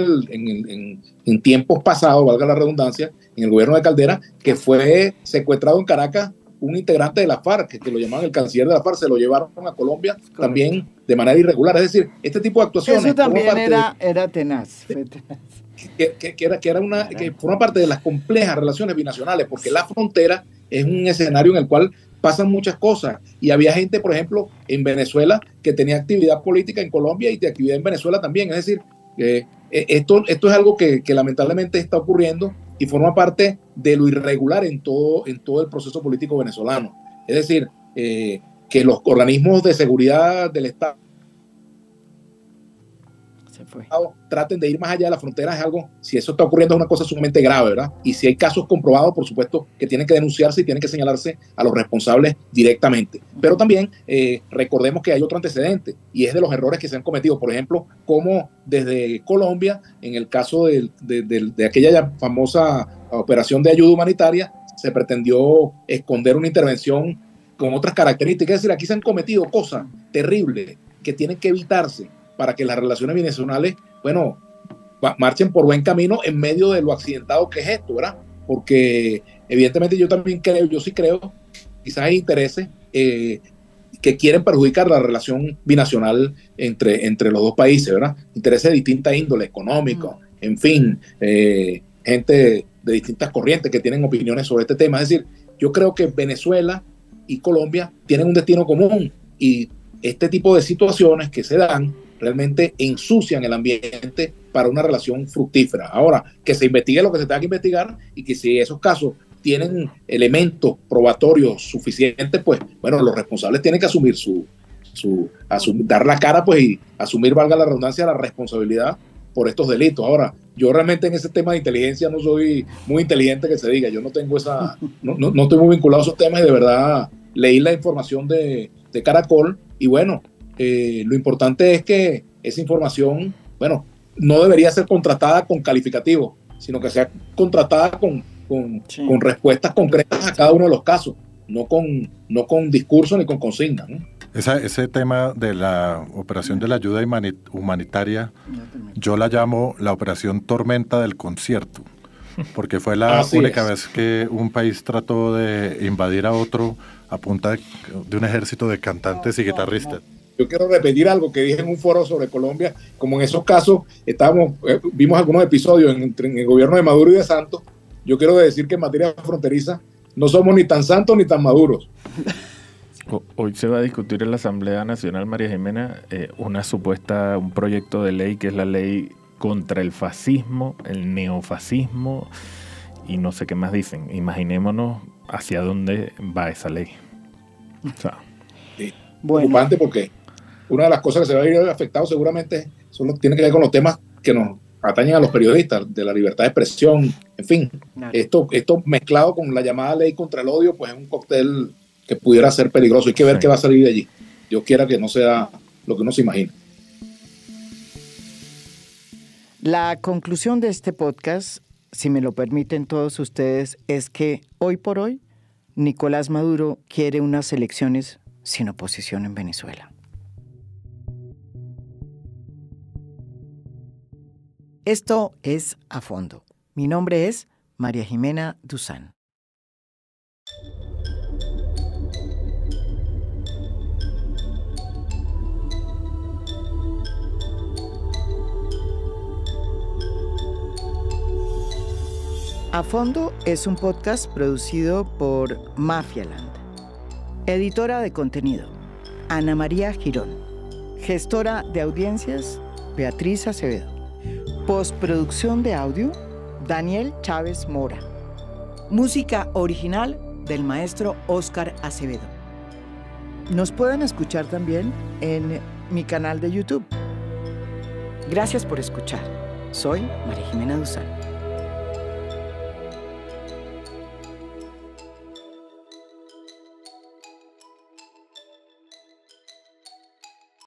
en tiempos pasados, valga la redundancia, en el gobierno de Caldera, que fue secuestrado en Caracas un integrante de la FARC, que lo llamaban el canciller de la FARC, se lo llevaron a Colombia también de manera irregular. Es decir, este tipo de actuaciones... Eso también era tenaz. Que forma parte de las complejas relaciones binacionales, porque la frontera es un escenario en el cual pasan muchas cosas, y había gente, por ejemplo, en Venezuela que tenía actividad política en Colombia y de actividad en Venezuela también. Es decir, esto es algo que lamentablemente está ocurriendo y forma parte de lo irregular en todo el proceso político venezolano. Es decir, que los organismos de seguridad del Estado traten de ir más allá de las fronteras es algo, si eso está ocurriendo, es una cosa sumamente grave, ¿verdad? Y si hay casos comprobados, por supuesto, que tienen que denunciarse y tienen que señalarse a los responsables directamente. Pero también recordemos que hay otro antecedente y es de los errores que se han cometido. Por ejemplo, como desde Colombia, en el caso de aquella famosa operación de ayuda humanitaria, se pretendió esconder una intervención con otras características. Es decir, aquí se han cometido cosas terribles que tienen que evitarse para que las relaciones binacionales, bueno, marchen por buen camino en medio de lo accidentado que es esto, ¿verdad? Porque evidentemente yo sí creo, quizás hay intereses que quieren perjudicar la relación binacional entre los dos países, ¿verdad? Intereses de distinta índole, económico, en fin, gente de distintas corrientes que tienen opiniones sobre este tema. Es decir, yo creo que Venezuela y Colombia tienen un destino común y este tipo de situaciones que se dan realmente ensucian el ambiente para una relación fructífera. Ahora, que se investigue lo que se tenga que investigar y que si esos casos tienen elementos probatorios suficientes, pues, bueno, los responsables tienen que asumir dar la cara, pues, y asumir, valga la redundancia, la responsabilidad por estos delitos. Ahora, yo realmente en ese tema de inteligencia no soy muy inteligente que se diga, yo no tengo no estoy muy vinculado a esos temas y de verdad leí la información de Caracol y bueno, lo importante es que esa información, bueno, no debería ser contratada con calificativos, sino que sea contratada con respuestas concretas a cada uno de los casos, no con discurso ni con consignas, ¿no? Ese tema de la operación de la ayuda humanitaria, yo la llamo la operación Tormenta del Concierto, porque fue la única vez que un país trató de invadir a otro a punta de un ejército de cantantes y guitarristas. Yo quiero repetir algo que dije en un foro sobre Colombia, como en esos casos vimos algunos episodios entre el gobierno de Maduro y de Santos. Yo quiero decir que en materia fronteriza no somos ni tan santos ni tan maduros. Hoy se va a discutir en la Asamblea Nacional, María Jimena, un proyecto de ley que es la ley contra el fascismo, el neofascismo y no sé qué más dicen. Imaginémonos hacia dónde va esa ley. O sea, preocupante porque una de las cosas que se va a ir afectado seguramente tiene que ver con los temas que nos atañen a los periodistas, de la libertad de expresión, en fin. Esto mezclado con la llamada ley contra el odio, pues es un cóctel que pudiera ser peligroso. Hay que ver qué va a salir de allí. Dios quiera que no sea lo que uno se imagina. La conclusión de este podcast, si me lo permiten todos ustedes, es que hoy por hoy Nicolás Maduro quiere unas elecciones sin oposición en Venezuela. Esto es A Fondo. Mi nombre es María Jimena Duzán. A Fondo es un podcast producido por Mafialand. Editora de contenido, Ana María Girón. Gestora de audiencias, Beatriz Acevedo. Postproducción de audio, Daniel Chávez Mora. Música original del maestro Óscar Acevedo. Nos pueden escuchar también en mi canal de YouTube. Gracias por escuchar. Soy María Jimena Duzán.